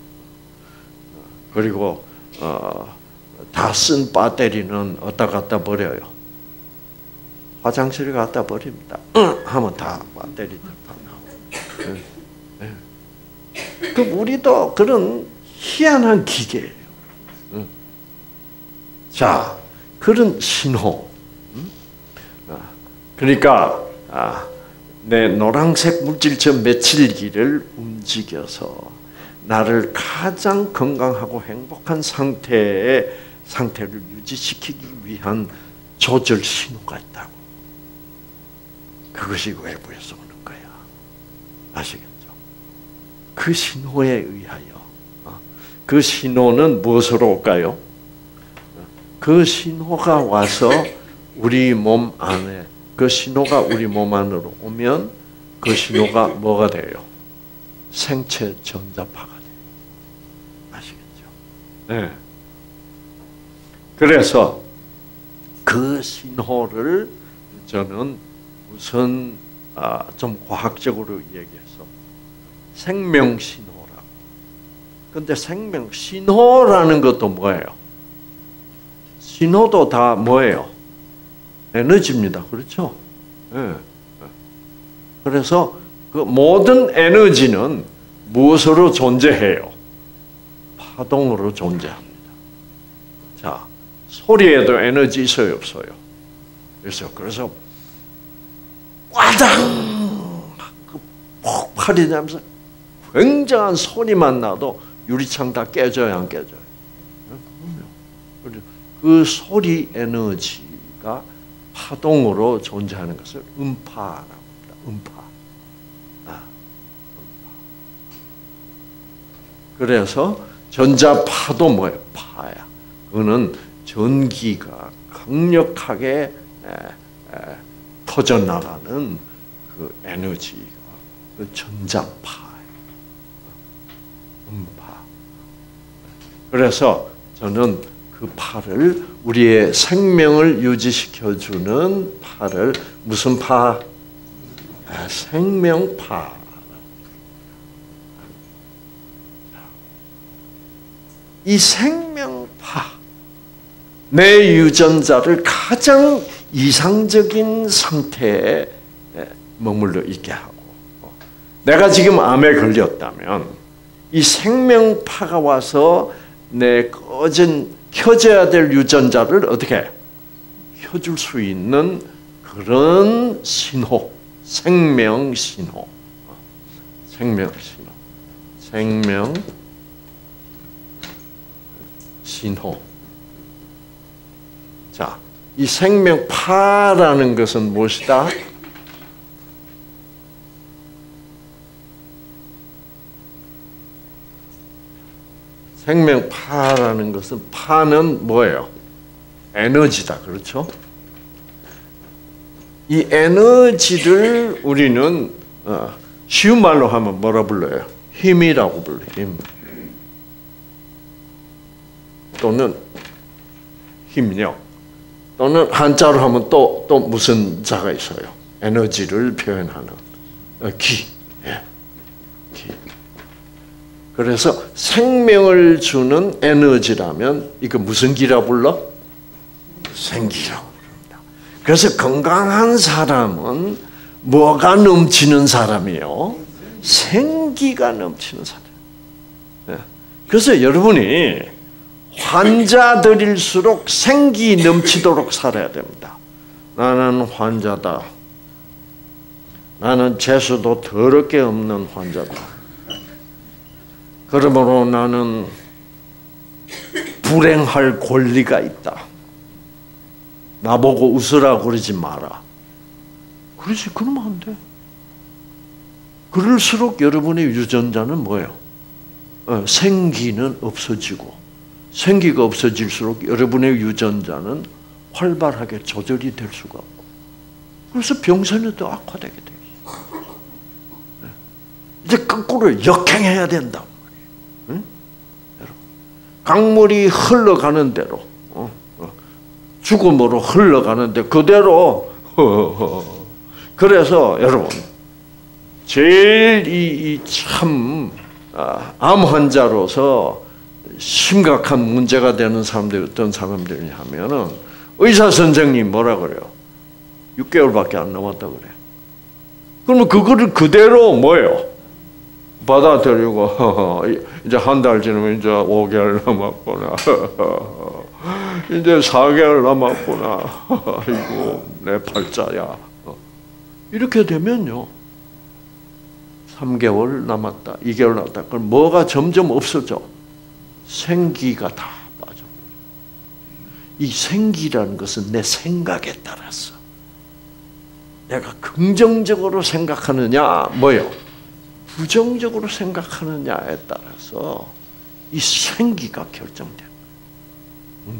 Speaker 1: 그리고 어, 다 쓴 배터리는 어디다 갖다 버려요? 화장실에 갖다 버립니다. 하면 다 배터리들 다 나오고. 네. 네. 그럼 우리도 그런 희한한 기계예요. 네. 자, 그런 신호. 그러니까 아, 내 노란색 물질체 메칠기를 움직여서 나를 가장 건강하고 행복한 상태의 상태를 유지시키기 위한 조절 신호가 있다고. 그것이 외부에서 오는 거야. 아시겠죠? 그 신호에 의하여 그 신호는 무엇으로 올까요? 그 신호가 와서 우리 몸 안에 그 신호가 우리 몸 안으로 오면 그 신호가 뭐가 돼요? 생체 전자파가 돼요. 아시겠죠? 네. 그래서 그 신호를 저는 우선 아, 좀 과학적으로 얘기해서 생명 신호라고. 근데 생명 신호라는 것도 뭐예요? 신호도 다 뭐예요? 에너지입니다. 그렇죠? 네. 그래서 그 모든 에너지는 무엇으로 존재해요? 파동으로 존재합니다. 자, 소리에도 에너지 있어요, 없어요? 있어요. 그래서 와당! 그 폭발이 나면서 굉장한 소리만 나도 유리창 다 깨져요, 안 깨져요? 그 소리 에너지가 파동으로 존재하는 것을 음파라고 합니다. 음파. 아, 음파. 그래서 전자파도 뭐예요? 파야. 그거는 전기가 강력하게 에, 에, 퍼져나가는 그 에너지가 그 전자파예요. 음파. 그래서 저는 그 파를 우리의 생명을 유지시켜주는 파를 무슨 파? 아, 생명파. 이 생명파, 내 유전자를 가장 이상적인 상태에 머물러 있게 하고, 내가 지금 암에 걸렸다면 이 생명파가 와서 내 꺼진 켜져야 될 유전자를 어떻게 켜줄 수 있는 그런 신호, 생명 신호, 생명 신호, 생명 신호. 자, 이 생명파라는 것은 무엇이다? 생명파라는 것은, 파는 뭐예요? 에너지다. 그렇죠? 이 에너지를 우리는 쉬운 말로 하면 뭐라 불러요? 힘이라고 불러요. 힘. 또는 힘력. 또는 한자로 하면 또, 또 무슨 자가 있어요? 에너지를 표현하는 기. 예. 기. 그래서 생명을 주는 에너지라면 이거 무슨 기라 불러? 생기라고 부릅니다. 그래서 건강한 사람은 뭐가 넘치는 사람이요? 생기가 넘치는 사람. 그래서 여러분이 환자들일수록 생기 넘치도록 살아야 됩니다. 나는 환자다. 나는 재수도 더럽게 없는 환자다. 그러므로 나는 불행할 권리가 있다. 나보고 웃으라 그러지 마라. 그렇지, 그러면 안 돼. 그럴수록 여러분의 유전자는 뭐예요? 어, 생기는 없어지고, 생기가 없어질수록 여러분의 유전자는 활발하게 조절이 될 수가 없고, 그래서 병선이 더 악화되게 돼요. 이제 거꾸로 역행해야 된다. 응? 강물이 흘러가는 대로, 어, 어, 죽음으로 흘러가는데 그대로. 그래서 여러분, 제일 이 참 암 환자로서 심각한 문제가 되는 사람들이 어떤 사람들이 하면은 의사 선생님 뭐라 그래요? 육 개월밖에 안 남았다 그래. 그러면 그거를 그대로 뭐예요? 받아들이고 이제 한 달 지나면 이제 오 개월 남았구나. 이제 사 개월 남았구나. 아이고 내 팔자야. 이렇게 되면요. 삼 개월 남았다. 이 개월 남았다. 그럼 뭐가 점점 없어져? 생기가 다 빠져. 이 생기라는 것은 내 생각에 따라서 내가 긍정적으로 생각하느냐 뭐요? 부정적으로 생각하느냐에 따라서 이 생기가 결정돼요. 음.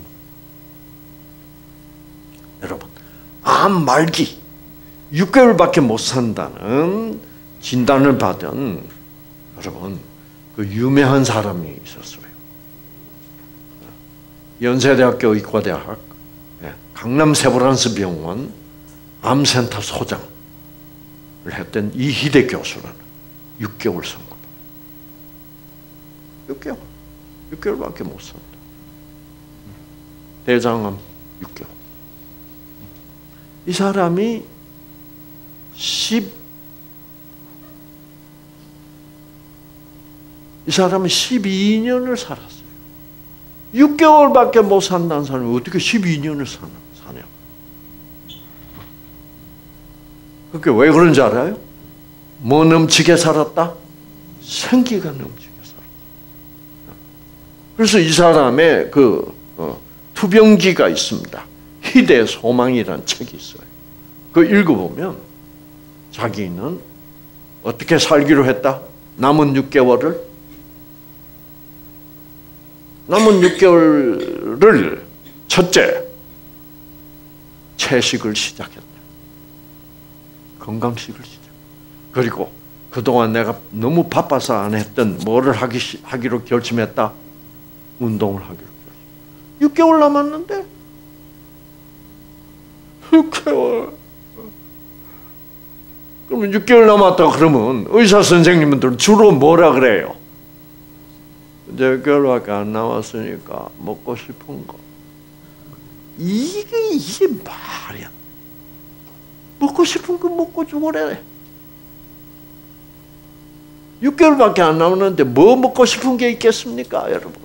Speaker 1: 여러분, 암 말기 육 개월밖에 못 산다는 진단을 받은 여러분 그 유명한 사람이 있었어요. 연세대학교 의과대학 강남 세브란스 병원 암센터 소장을 했던 이희대 교수는 육 개월 선고. 육 개월. 육 개월밖에 못 산다. 대장암 육 개월. 이 사람이 십 이 사람은 십이 년을 살았어요. 육 개월밖에 못 산다는 사람이 어떻게 십이 년을 사냐? 그게 왜 그런지 알아요? 뭐 넘치게 살았다? 생기가 넘치게 살았다. 그래서 이 사람의 그 어, 투병기가 있습니다. 희대의 소망이라는 책이 있어요. 그 읽어보면 자기는 어떻게 살기로 했다? 남은 육 개월을 남은 육 개월을 첫째 채식을 시작했다. 건강식을 시작. 그리고 그동안 내가 너무 바빠서 안 했던 뭐를 하기, 하기로 결심했다? 운동을 하기로 결심. 육 개월 남았는데 육 개월. 그러면 육 개월 남았다 그러면 의사 선생님들은 주로 뭐라 그래요? 이제 육 개월밖에 안 남았으니까 먹고 싶은 거. 이게 이게 말이야. 먹고 싶은 거 먹고 죽으래. 육 개월밖에 안 남았는데 뭐 먹고 싶은 게 있겠습니까, 여러분?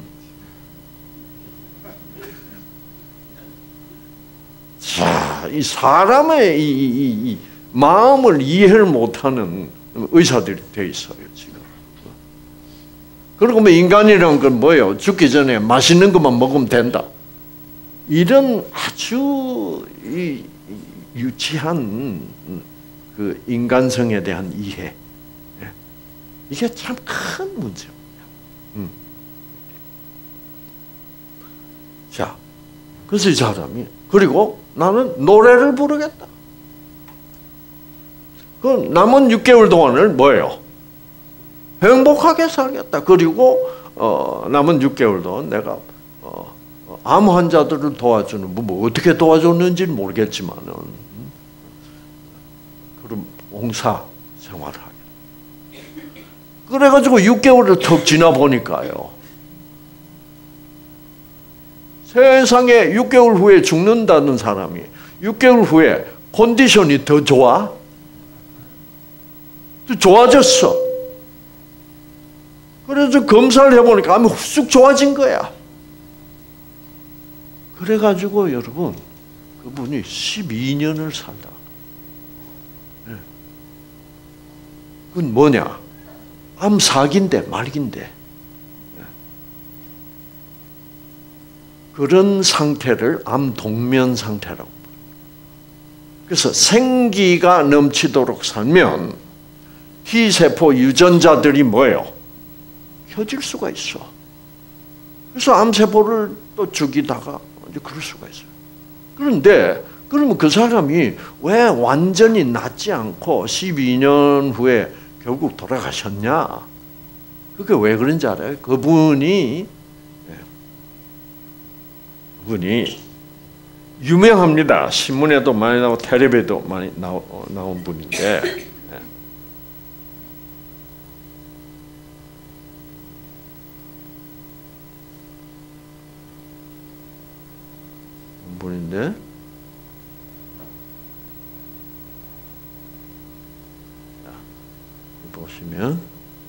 Speaker 1: 자, 이 사람의 이, 이, 이 마음을 이해를 못하는 의사들이 돼 있어요, 지금. 그리고 뭐 인간이란 건 뭐예요? 죽기 전에 맛있는 것만 먹으면 된다. 이런 아주 이, 유치한 그 인간성에 대한 이해, 이게 참 큰 문제입니다. 음. 자, 그래서 이 사람이 그리고 나는 노래를 부르겠다. 그 남은 육 개월 동안을 뭐예요? 행복하게 살겠다. 그리고 어, 남은 육 개월 동안 내가 어, 암 환자들을 도와주는 뭐, 뭐 어떻게 도와줬는지는 모르겠지만은 그럼 봉사 생활을 하게. 그래가지고 육 개월을 턱 지나 보니까요. 세상에 육 개월 후에 죽는다는 사람이 육 개월 후에 컨디션이 더 좋아? 더 좋아졌어. 그래서 검사를 해보니까 암이 쑥 좋아진 거야. 그래가지고 여러분 그분이 십이 년을 살다. 그건 뭐냐? 암 사기인데 말기인데 그런 상태를 암 동면 상태라고 부르죠. 그래서 생기가 넘치도록 살면 T세포 유전자들이 뭐예요? 켜질 수가 있어. 그래서 암세포를 또 죽이다가 이제 그럴 수가 있어요. 그런데 그러면 그 사람이 왜 완전히 낫지 않고 십이 년 후에 결국 돌아가셨냐? 그게 왜 그런지 알아요? 그분이 그분이 유명합니다. 신문에도 많이 나오고 텔레비에도 많이 나오, 나온 분인데 분인데 자, 보시면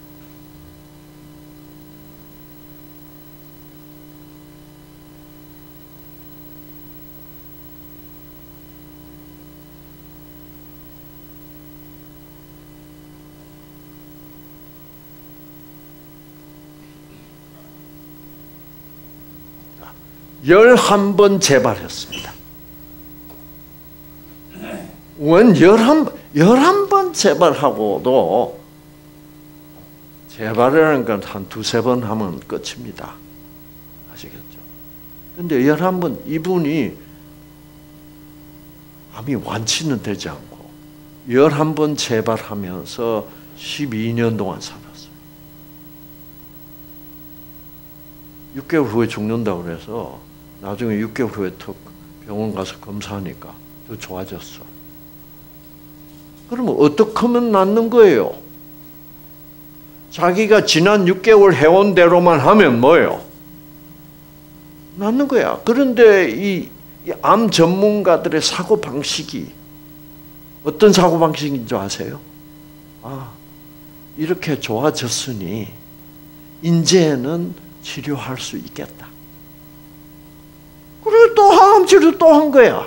Speaker 1: 열한 번 재발했습니다. 원 열한 번, 열한 번 재발하고도 재발이라는 건 한 두세 번 하면 끝입니다. 아시겠죠? 근데 열한 번 이분이 암이 완치는 되지 않고 열한 번 재발하면서 십이 년 동안 살았어요. 육 개월 후에 죽는다고 그래서 나중에 육 개월 후에 턱 병원 가서 검사하니까 더 좋아졌어. 그러면 어떻게 하면 낫는 거예요? 자기가 지난 육 개월 해온 대로만 하면 뭐예요? 낫는 거야. 그런데 이 암 전문가들의 사고 방식이 어떤 사고 방식인 줄 아세요? 아, 이렇게 좋아졌으니 이제는 치료할 수 있겠다. 그래 또 항암 치료 또 한 거야.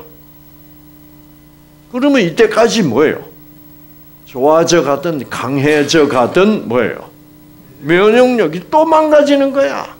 Speaker 1: 그러면 이때까지 뭐예요? 좋아져 가든 강해져 가든 뭐예요? 면역력이 또 망가지는 거야.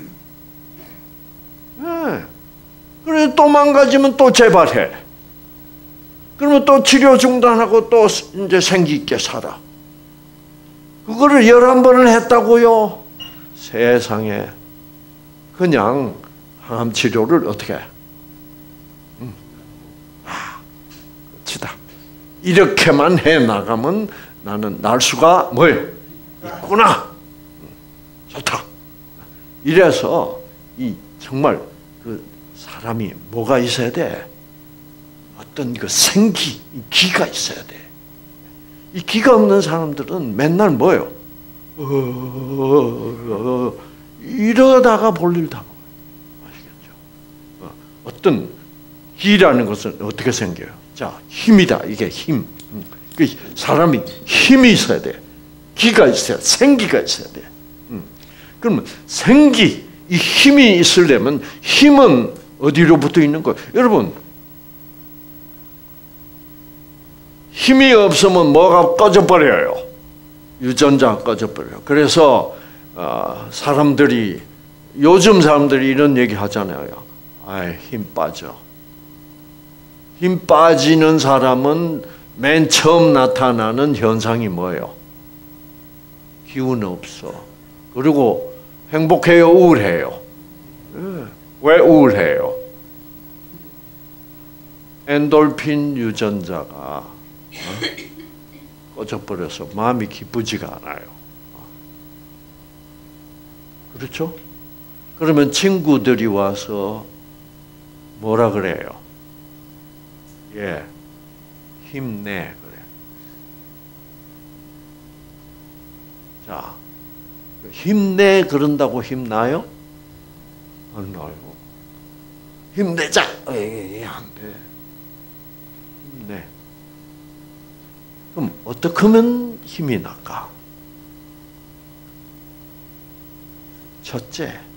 Speaker 1: 네. 그래 또 망가지면 또 재발해. 그러면 또 치료 중단하고 또 이제 생기 있게 살아. 그거를 열한 번을 했다고요? 세상에. 그냥 항암 치료를 어떻게 해? 음. 아, 끝이다. 이렇게만 해 나가면 나는 날 수가 뭐예요? 있구나. 음, 좋다. 이래서 이 정말 그 사람이 뭐가 있어야 돼? 어떤 그 생기, 기가 있어야 돼. 이 기가 없는 사람들은 맨날 뭐예요? 어, 어, 어, 이러다가 볼일 다 먹어요. 아시겠죠? 어, 어떤 기라는 것은 어떻게 생겨요? 자, 힘이다. 이게 힘. 그 사람이 힘이 있어야 돼. 기가 있어야 돼. 생기가 있어야 돼. 음. 그러면 생기, 이 힘이 있으려면 힘은 어디로부터 있는 거예요? 여러분, 힘이 없으면 뭐가 꺼져버려요? 유전자가 꺼져버려요. 그래서 어, 사람들이 요즘 사람들이 이런 얘기 하잖아요. 아이, 힘 빠져. 힘 빠지는 사람은 맨 처음 나타나는 현상이 뭐예요? 기운 없어. 그리고 행복해요, 우울해요? 네. 왜 우울해요? 엔돌핀 유전자가 어? 꺼져버려서 마음이 기쁘지가 않아요. 그렇죠? 그러면 친구들이 와서 뭐라 그래요? 예, 힘내 그래. 자, 힘내 그런다고 힘나요? 안 나요. 힘내자. 에이, 안 돼. 힘내. 그럼 어떻게 하면 힘이 날까? 첫째,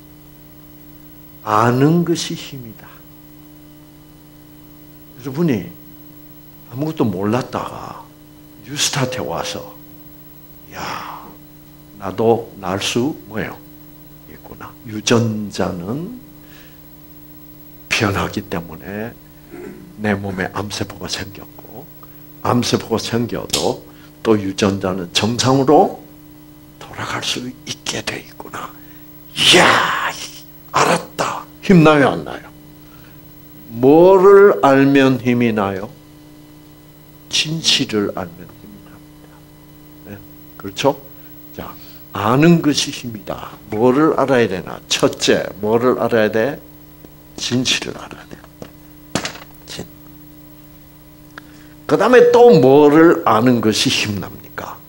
Speaker 1: 아는 것이 힘이다. 여러분이 아무것도 몰랐다가 뉴스타트에 와서 야, 나도 날 수 뭐예요? 있구나. 유전자는 변하기 때문에 내 몸에 암세포가 생겼고, 암세포가 생겨도 또 유전자는 정상으로 돌아갈 수 있게 돼 있구나. 이야, 알았다. 힘나요, 안 나요? 뭐를 알면 힘이 나요? 진실을 알면 힘이 납니다. 네? 그렇죠? 자, 아는 것이 힘이다. 뭐를 알아야 되나? 첫째, 뭐를 알아야 돼? 진실을 알아야 돼. 진. 그 다음에 또 뭐를 아는 것이 힘납니까?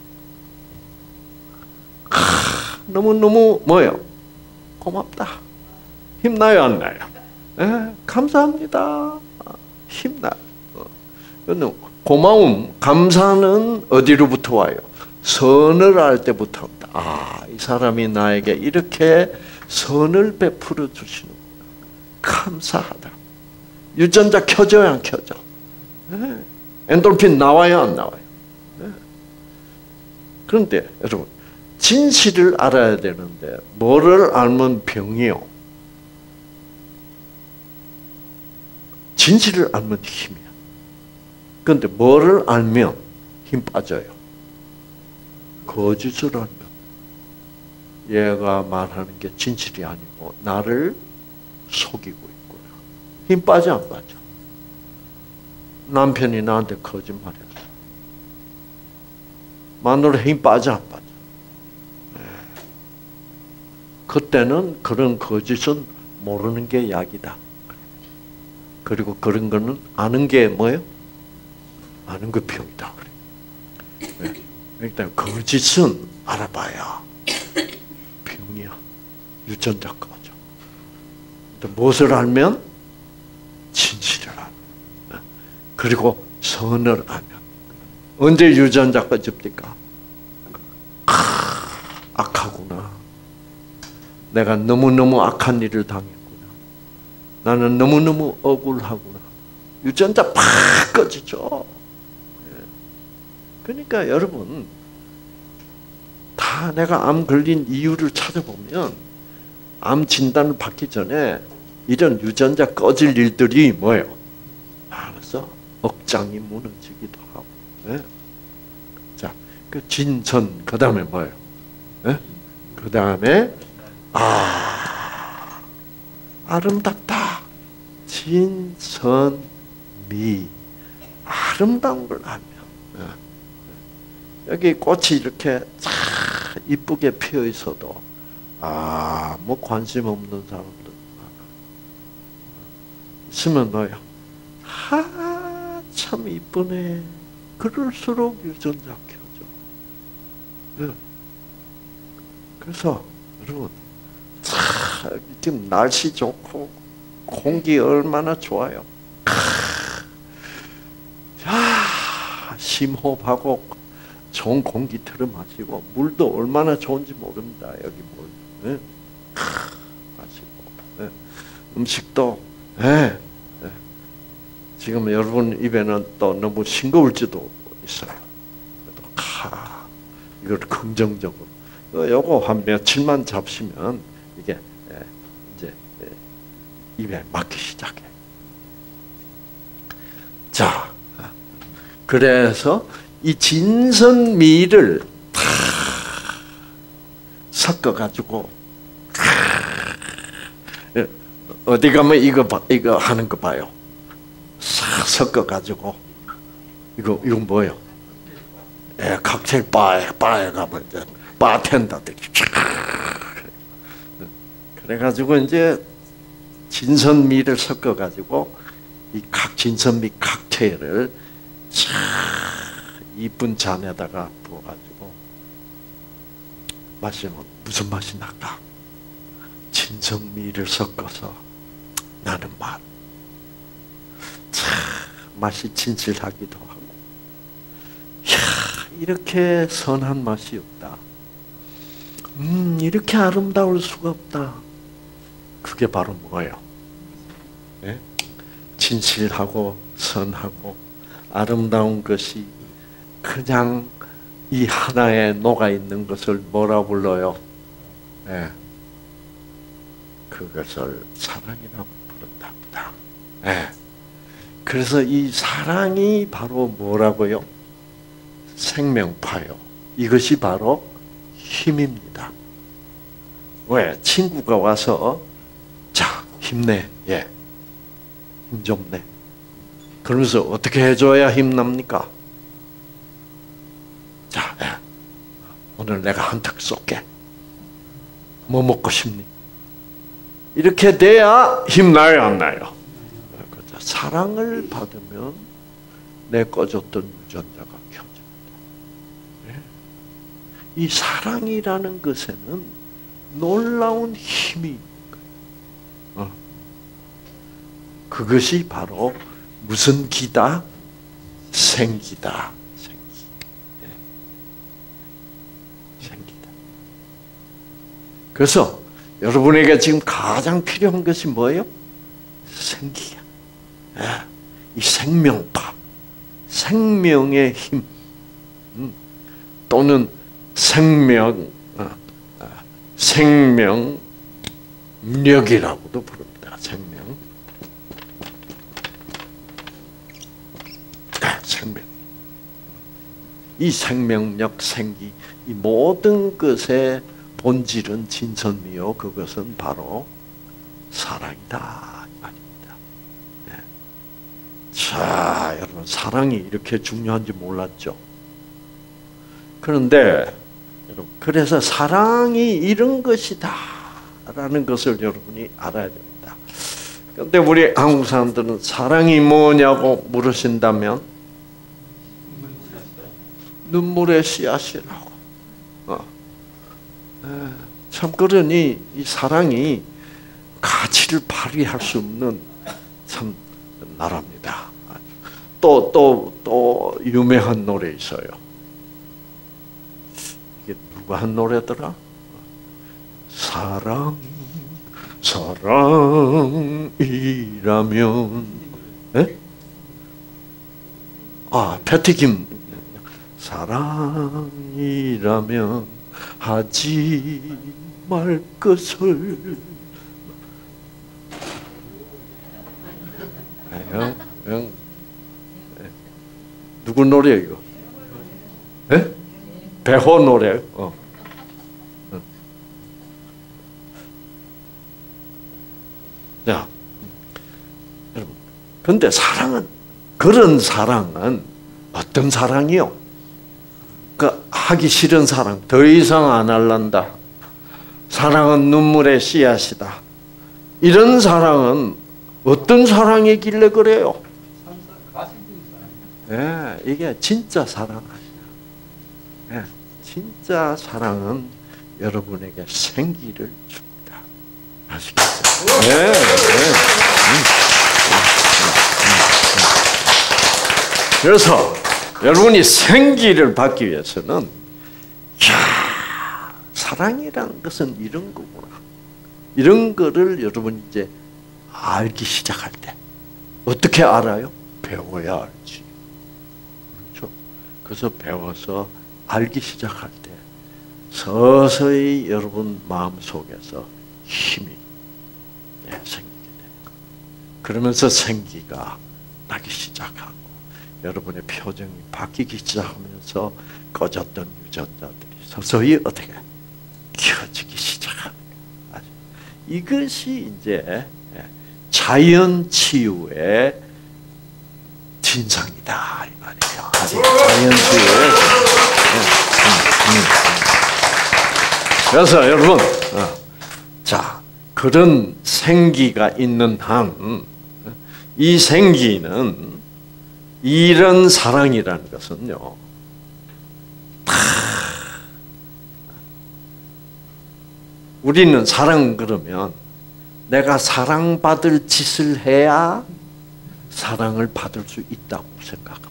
Speaker 1: 아, 너무너무 뭐예요? 고맙다. 힘나요, 안 나요? 네, 감사합니다. 힘나. 고마움, 감사는 어디로부터 와요? 선을 알 때부터 온다. 아, 이 사람이 나에게 이렇게 선을 베풀어 주시는 감사하다. 유전자 켜져요, 안 켜져? 네. 엔돌핀 나와요, 안 나와요? 네. 그런데 여러분, 진실을 알아야 되는데 뭐를 알면 병이요? 진실을 알면 힘이야. 그런데 뭐를 알면 힘 빠져요? 거짓을 알면. 얘가 말하는 게 진실이 아니고 나를 속이고 있구나. 힘 빠져, 안 빠져? 남편이 나한테 거짓말했어. 마누라 힘 빠져, 안 빠져? 네. 그때는 그런 거짓은 모르는 게 약이다. 그리고 그런 거는 아는 게 뭐예요? 아는 거 병이다. 그래. 일단 거짓은 알아봐야 병이야. 유전자 꺼져. 무엇을 알면? 진실을 알면. 그리고 선을 알면. 언제 유전자 꺼집니까? 아, 악하구나. 내가 너무너무 악한 일을 당했구나. 나는 너무너무 억울하구나. 유전자 팍 꺼지죠. 그러니까 여러분, 다 내가 암 걸린 이유를 찾아보면 암 진단을 받기 전에 이런 유전자 꺼질 일들이 뭐예요? 알아서 억장이 무너지기도 하고. 네? 자, 그 진선, 그 다음에 뭐예요? 네? 그 다음에, 아, 아름답다. 진선미. 아름다운 걸 알면. 네. 여기 꽃이 이렇게 참 이쁘게 피어 있어도, 아, 뭐 관심 없는 사람들 있으면 뭐예요? 아, 참 이쁘네. 그럴수록 유전자 켜져. 네. 그래서 여러분, 참 지금 날씨 좋고 공기 얼마나 좋아요. 아, 심호흡하고 좋은 공기 들어 마시고 물도 얼마나 좋은지 모릅니다. 여기 물. 네. 마시고. 네. 음식도 네. 네. 지금 여러분 입에는 또 너무 싱거울지도 있어요. 그래도 하, 이걸 긍정적으로 요거 한 며칠만 잡시면 이게 이제 입에 맞기 시작해. 자, 그래서 이 진선미를 다 섞어가지고 어디 가면 이거 이거 하는 거 봐요. 싹 섞어가지고 이거 이거 뭐예요? 예, 칵테일 바에 바에 가면 이제 바텐더들이 그래가지고 이제 진선미를 섞어가지고 이 각 진선미 칵테일을 참 이쁜 잔에다가 부어가지고 마시면 무슨 맛이 날까? 진선미를 섞어서 나는 맛. 참 맛이 진실하기도 하고. 이야, 이렇게 선한 맛이 없다. 음, 이렇게 아름다울 수가 없다. 그게 바로 뭐예요? 네? 진실하고 선하고 아름다운 것이 그냥 이 하나에 녹아 있는 것을 뭐라 불러요? 네. 그것을 사랑이라고 부른답니다. 네. 그래서 이 사랑이 바로 뭐라고요? 생명파요. 이것이 바로 힘입니다. 왜? 친구가 와서 자, 힘내. 예. 힘 좀 내. 그러면서 어떻게 해줘야 힘납니까? 자, 예. 오늘 내가 한턱 쏠게. 뭐 먹고 싶니? 이렇게 돼야 힘나요, 안 나요? 사랑을 받으면 내 꺼졌던 유전자가 켜집니다. 이 사랑이라는 것에는 놀라운 힘이 있는 거예요. 그것이 바로 무슨 기다? 생기다. 생기. 생기다. 그래서 여러분에게 지금 가장 필요한 것이 뭐예요? 생기야. 이 생명파, 생명의 힘, 또는 생명, 생명력이라고도 부릅니다. 생명, 생명. 이 생명력, 생기, 이 모든 것의 본질은 진선미요. 그것은 바로 사랑이다. 자, 여러분, 사랑이 이렇게 중요한지 몰랐죠? 그런데, 여러분, 그래서 사랑이 이런 것이다. 라는 것을 여러분이 알아야 됩니다. 그런데 우리 한국 사람들은 사랑이 뭐냐고 물으신다면, 눈물의 씨앗이라고. 어. 참, 그러니, 이 사랑이 가치를 발휘할 수 없는 참, 나라입니다. 또, 또, 또, 유명한 노래 있어요. 이게 누가 한 노래더라? 사랑, 사랑이라면, 에? 아, 패티김. 사랑이라면 하지 말 것을. 형, 형, 누구 노래 이거? 예? 배호 노래. 어. 자, 여러분, 근데 사랑은 그런 사랑은 어떤 사랑이요? 그 하기 싫은 사랑, 더 이상 안 할란다. 사랑은 눈물의 씨앗이다. 이런 사랑은 어떤 사랑이길래 그래요? 예, 이게 진짜 사랑 아니야. 예, 진짜 사랑은 여러분에게 생기를 줍니다. 아시겠죠? 예, 예. 음, 음, 음, 음. 그래서 여러분이 생기를 받기 위해서는, 야, 사랑이라는 것은 이런 거구나. 이런 거를 여러분 이제 알기 시작할 때 어떻게 알아요? 배워야 알지. 그렇죠? 그래서 배워서 알기 시작할 때 서서히 여러분 마음 속에서 힘이 생기게 되는 거예요. 그러면서 생기가 나기 시작하고 여러분의 표정이 바뀌기 시작하면서 꺼졌던 유전자들이 서서히 어떻게 켜지기 시작하는 거예요. 이것이 이제 자연 치유의 진상이다 이 말이에요. 자연 치유의. 그래서 여러분, 자 그런 생기가 있는 한, 이 생기는 이런 사랑이라는 것은요, 다 우리는 사랑 그러면 내가 사랑받을 짓을 해야 사랑을 받을 수 있다고 생각합니다.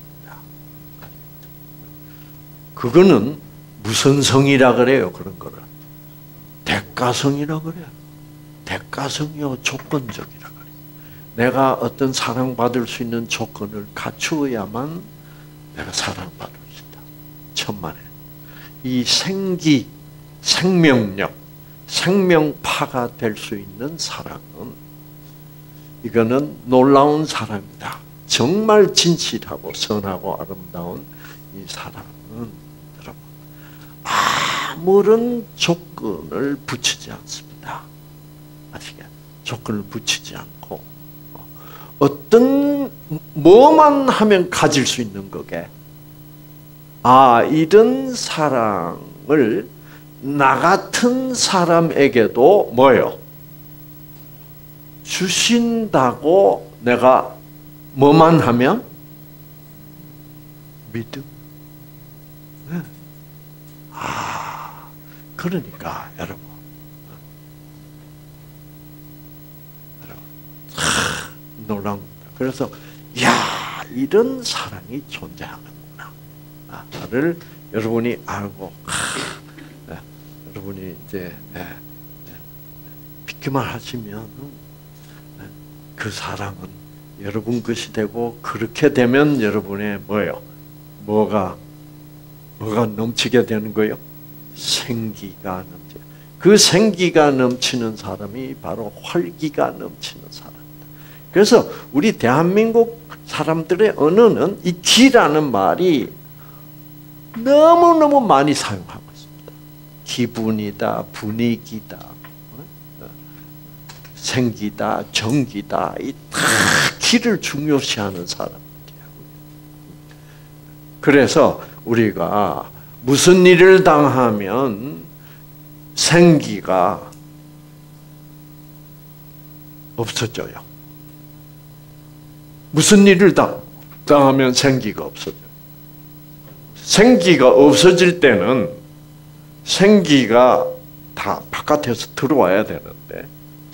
Speaker 1: 그거는 무슨 성이라 그래요? 그런 거를 대가성이라 그래요. 대가성이요, 조건적이라 그래요. 내가 어떤 사랑받을 수 있는 조건을 갖추어야만 내가 사랑받을 수 있다. 천만에 이 생기, 생명력, 생명파가 될 수 있는 사랑은, 이거는 놀라운 사랑이다. 정말 진실하고 선하고 아름다운 이 사랑은 여러분 아무런 조건을 붙이지 않습니다. 아시겠죠? 조건을 붙이지 않고 어떤 뭐만 하면 가질 수 있는 거게. 아, 이런 사랑을 나 같은 사람에게도 뭐예요? 주신다고 내가 뭐만 하면? 믿음. 네. 아, 그러니까 여러분, 여러분, 하, 놀라운 겁니다. 그래서 야, 이런 사랑이 존재하는구나. 를 여러분이 알고, 하, 네, 여러분이 이제 네, 네, 믿기만 하시면 네, 그 사랑은 여러분 것이 되고, 그렇게 되면 여러분의 뭐예요? 뭐가 뭐가 넘치게 되는 거예요? 생기가 넘치. 그 생기가 넘치는 사람이 바로 활기가 넘치는 사람입니다. 그래서 우리 대한민국 사람들의 언어는 이 기라는 말이 너무 너무 많이 사용하고 있습니다. 기분이다, 분위기다, 생기다, 정기다, 이 다 기를 중요시하는 사람들이에요. 그래서 우리가 무슨 일을 당하면 생기가 없어져요. 무슨 일을 당, 당하면 생기가 없어져요. 생기가 없어질 때는 생기가 다 바깥에서 들어와야 되는데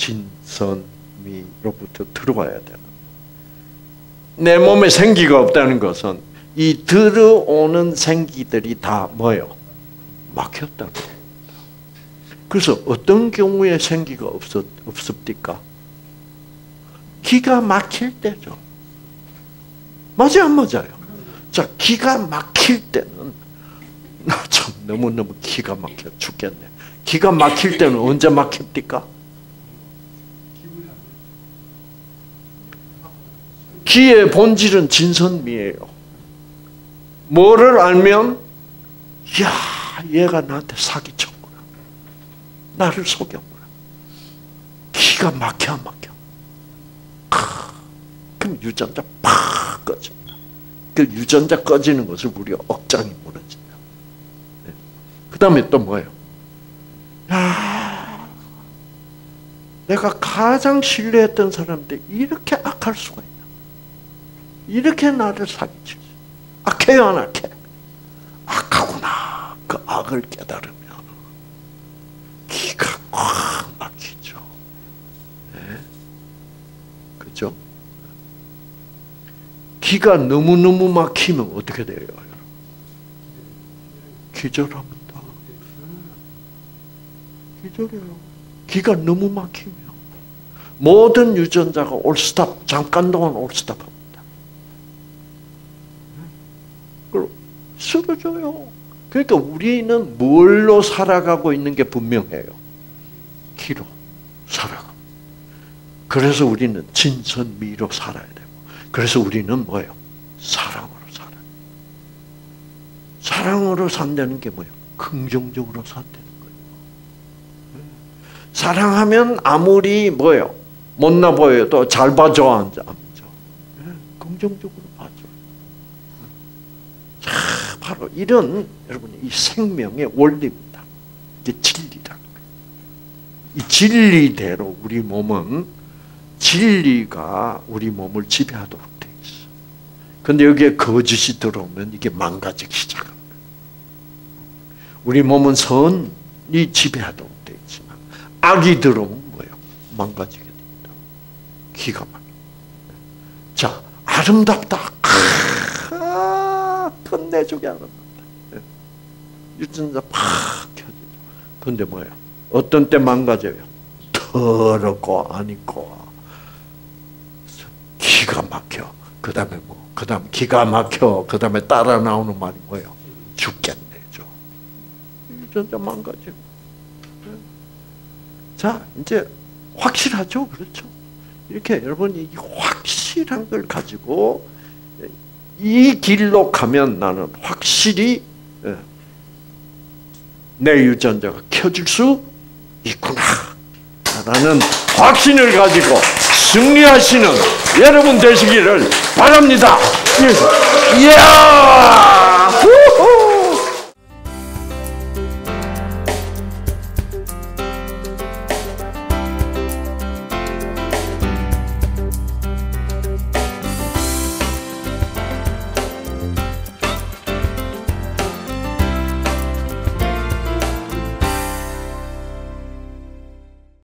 Speaker 1: 진선미로부터 들어와야 되는데 내 몸에 생기가 없다는 것은 이 들어오는 생기들이 다 뭐예요? 막혔다는 겁니다. 그래서 어떤 경우에 생기가 없었, 없습니까? 기가 막힐 때죠. 맞아요, 안 맞아요? 자, 기가 막힐 때는 나 참 너무너무 기가 막혀 죽겠네. 기가 막힐 때는 언제 막힙니까? 기의 본질은 진선미예요. 뭐를 알면 야, 얘가 나한테 사기쳤구나. 나를 속였구나. 기가 막혀 안 막혀. 그럼 유전자 팍 꺼집니다. 그 유전자 꺼지는 것을 우리가 억장이 무너진다. 네. 그 다음에 또 뭐예요? 야, 내가 가장 신뢰했던 사람인데 이렇게 악할 수가 있나? 이렇게 나를 사기치지. 악해요, 안 악해? 악하구나. 그 악을 깨달으면 기가 꽉 막히죠. 네. 그죠? 기가 너무너무 막히면 어떻게 돼요? 기절합니다. 기절해요. 기가 너무 막히면 모든 유전자가 올스탑, 잠깐 동안 올스탑합니다. 그리고 쓰러져요. 그러니까 우리는 뭘로 살아가고 있는 게 분명해요. 기로 살아가. 그래서 우리는 진선미로 살아야 돼요. 그래서 우리는 뭐예요? 사랑으로 살아요. 사랑으로 산다는 게 뭐예요? 긍정적으로 산다는 거예요. 사랑하면 아무리 뭐예요? 못나 보여도 잘 봐줘, 안 봐줘? 긍정적으로 봐줘. 자, 바로 이런 여러분 이 생명의 원리입니다. 이게 진리라는 거예요. 이 진리대로 우리 몸은 진리가 우리 몸을 지배하도록 돼 있어. 근데 여기에 거짓이 들어오면 이게 망가지기 시작합니다. 우리 몸은 선이 지배하도록 돼 있지만 악이 들어오면 뭐예요? 망가지게 됩니다. 기가 막혀. 자, 아름답다. 아, 끝내주게 아름답다. 유전자 팍 켜지죠. 근데 뭐예요? 어떤 때 망가져요? 더럽고 안 있고 기가 막혀. 그 다음에 뭐, 그 다음 기가 막혀. 그 다음에 따라 나오는 말이 뭐예요? 죽겠네죠. 진짜 망가지고. 자, 이제 확실하죠? 그렇죠? 이렇게 여러분이 확실한 걸 가지고 이 길로 가면 나는 확실히 내 유전자가 켜질 수 있구나 라는 확신을 가지고 승리하시는 여러분 되시기를 바랍니다. 이야!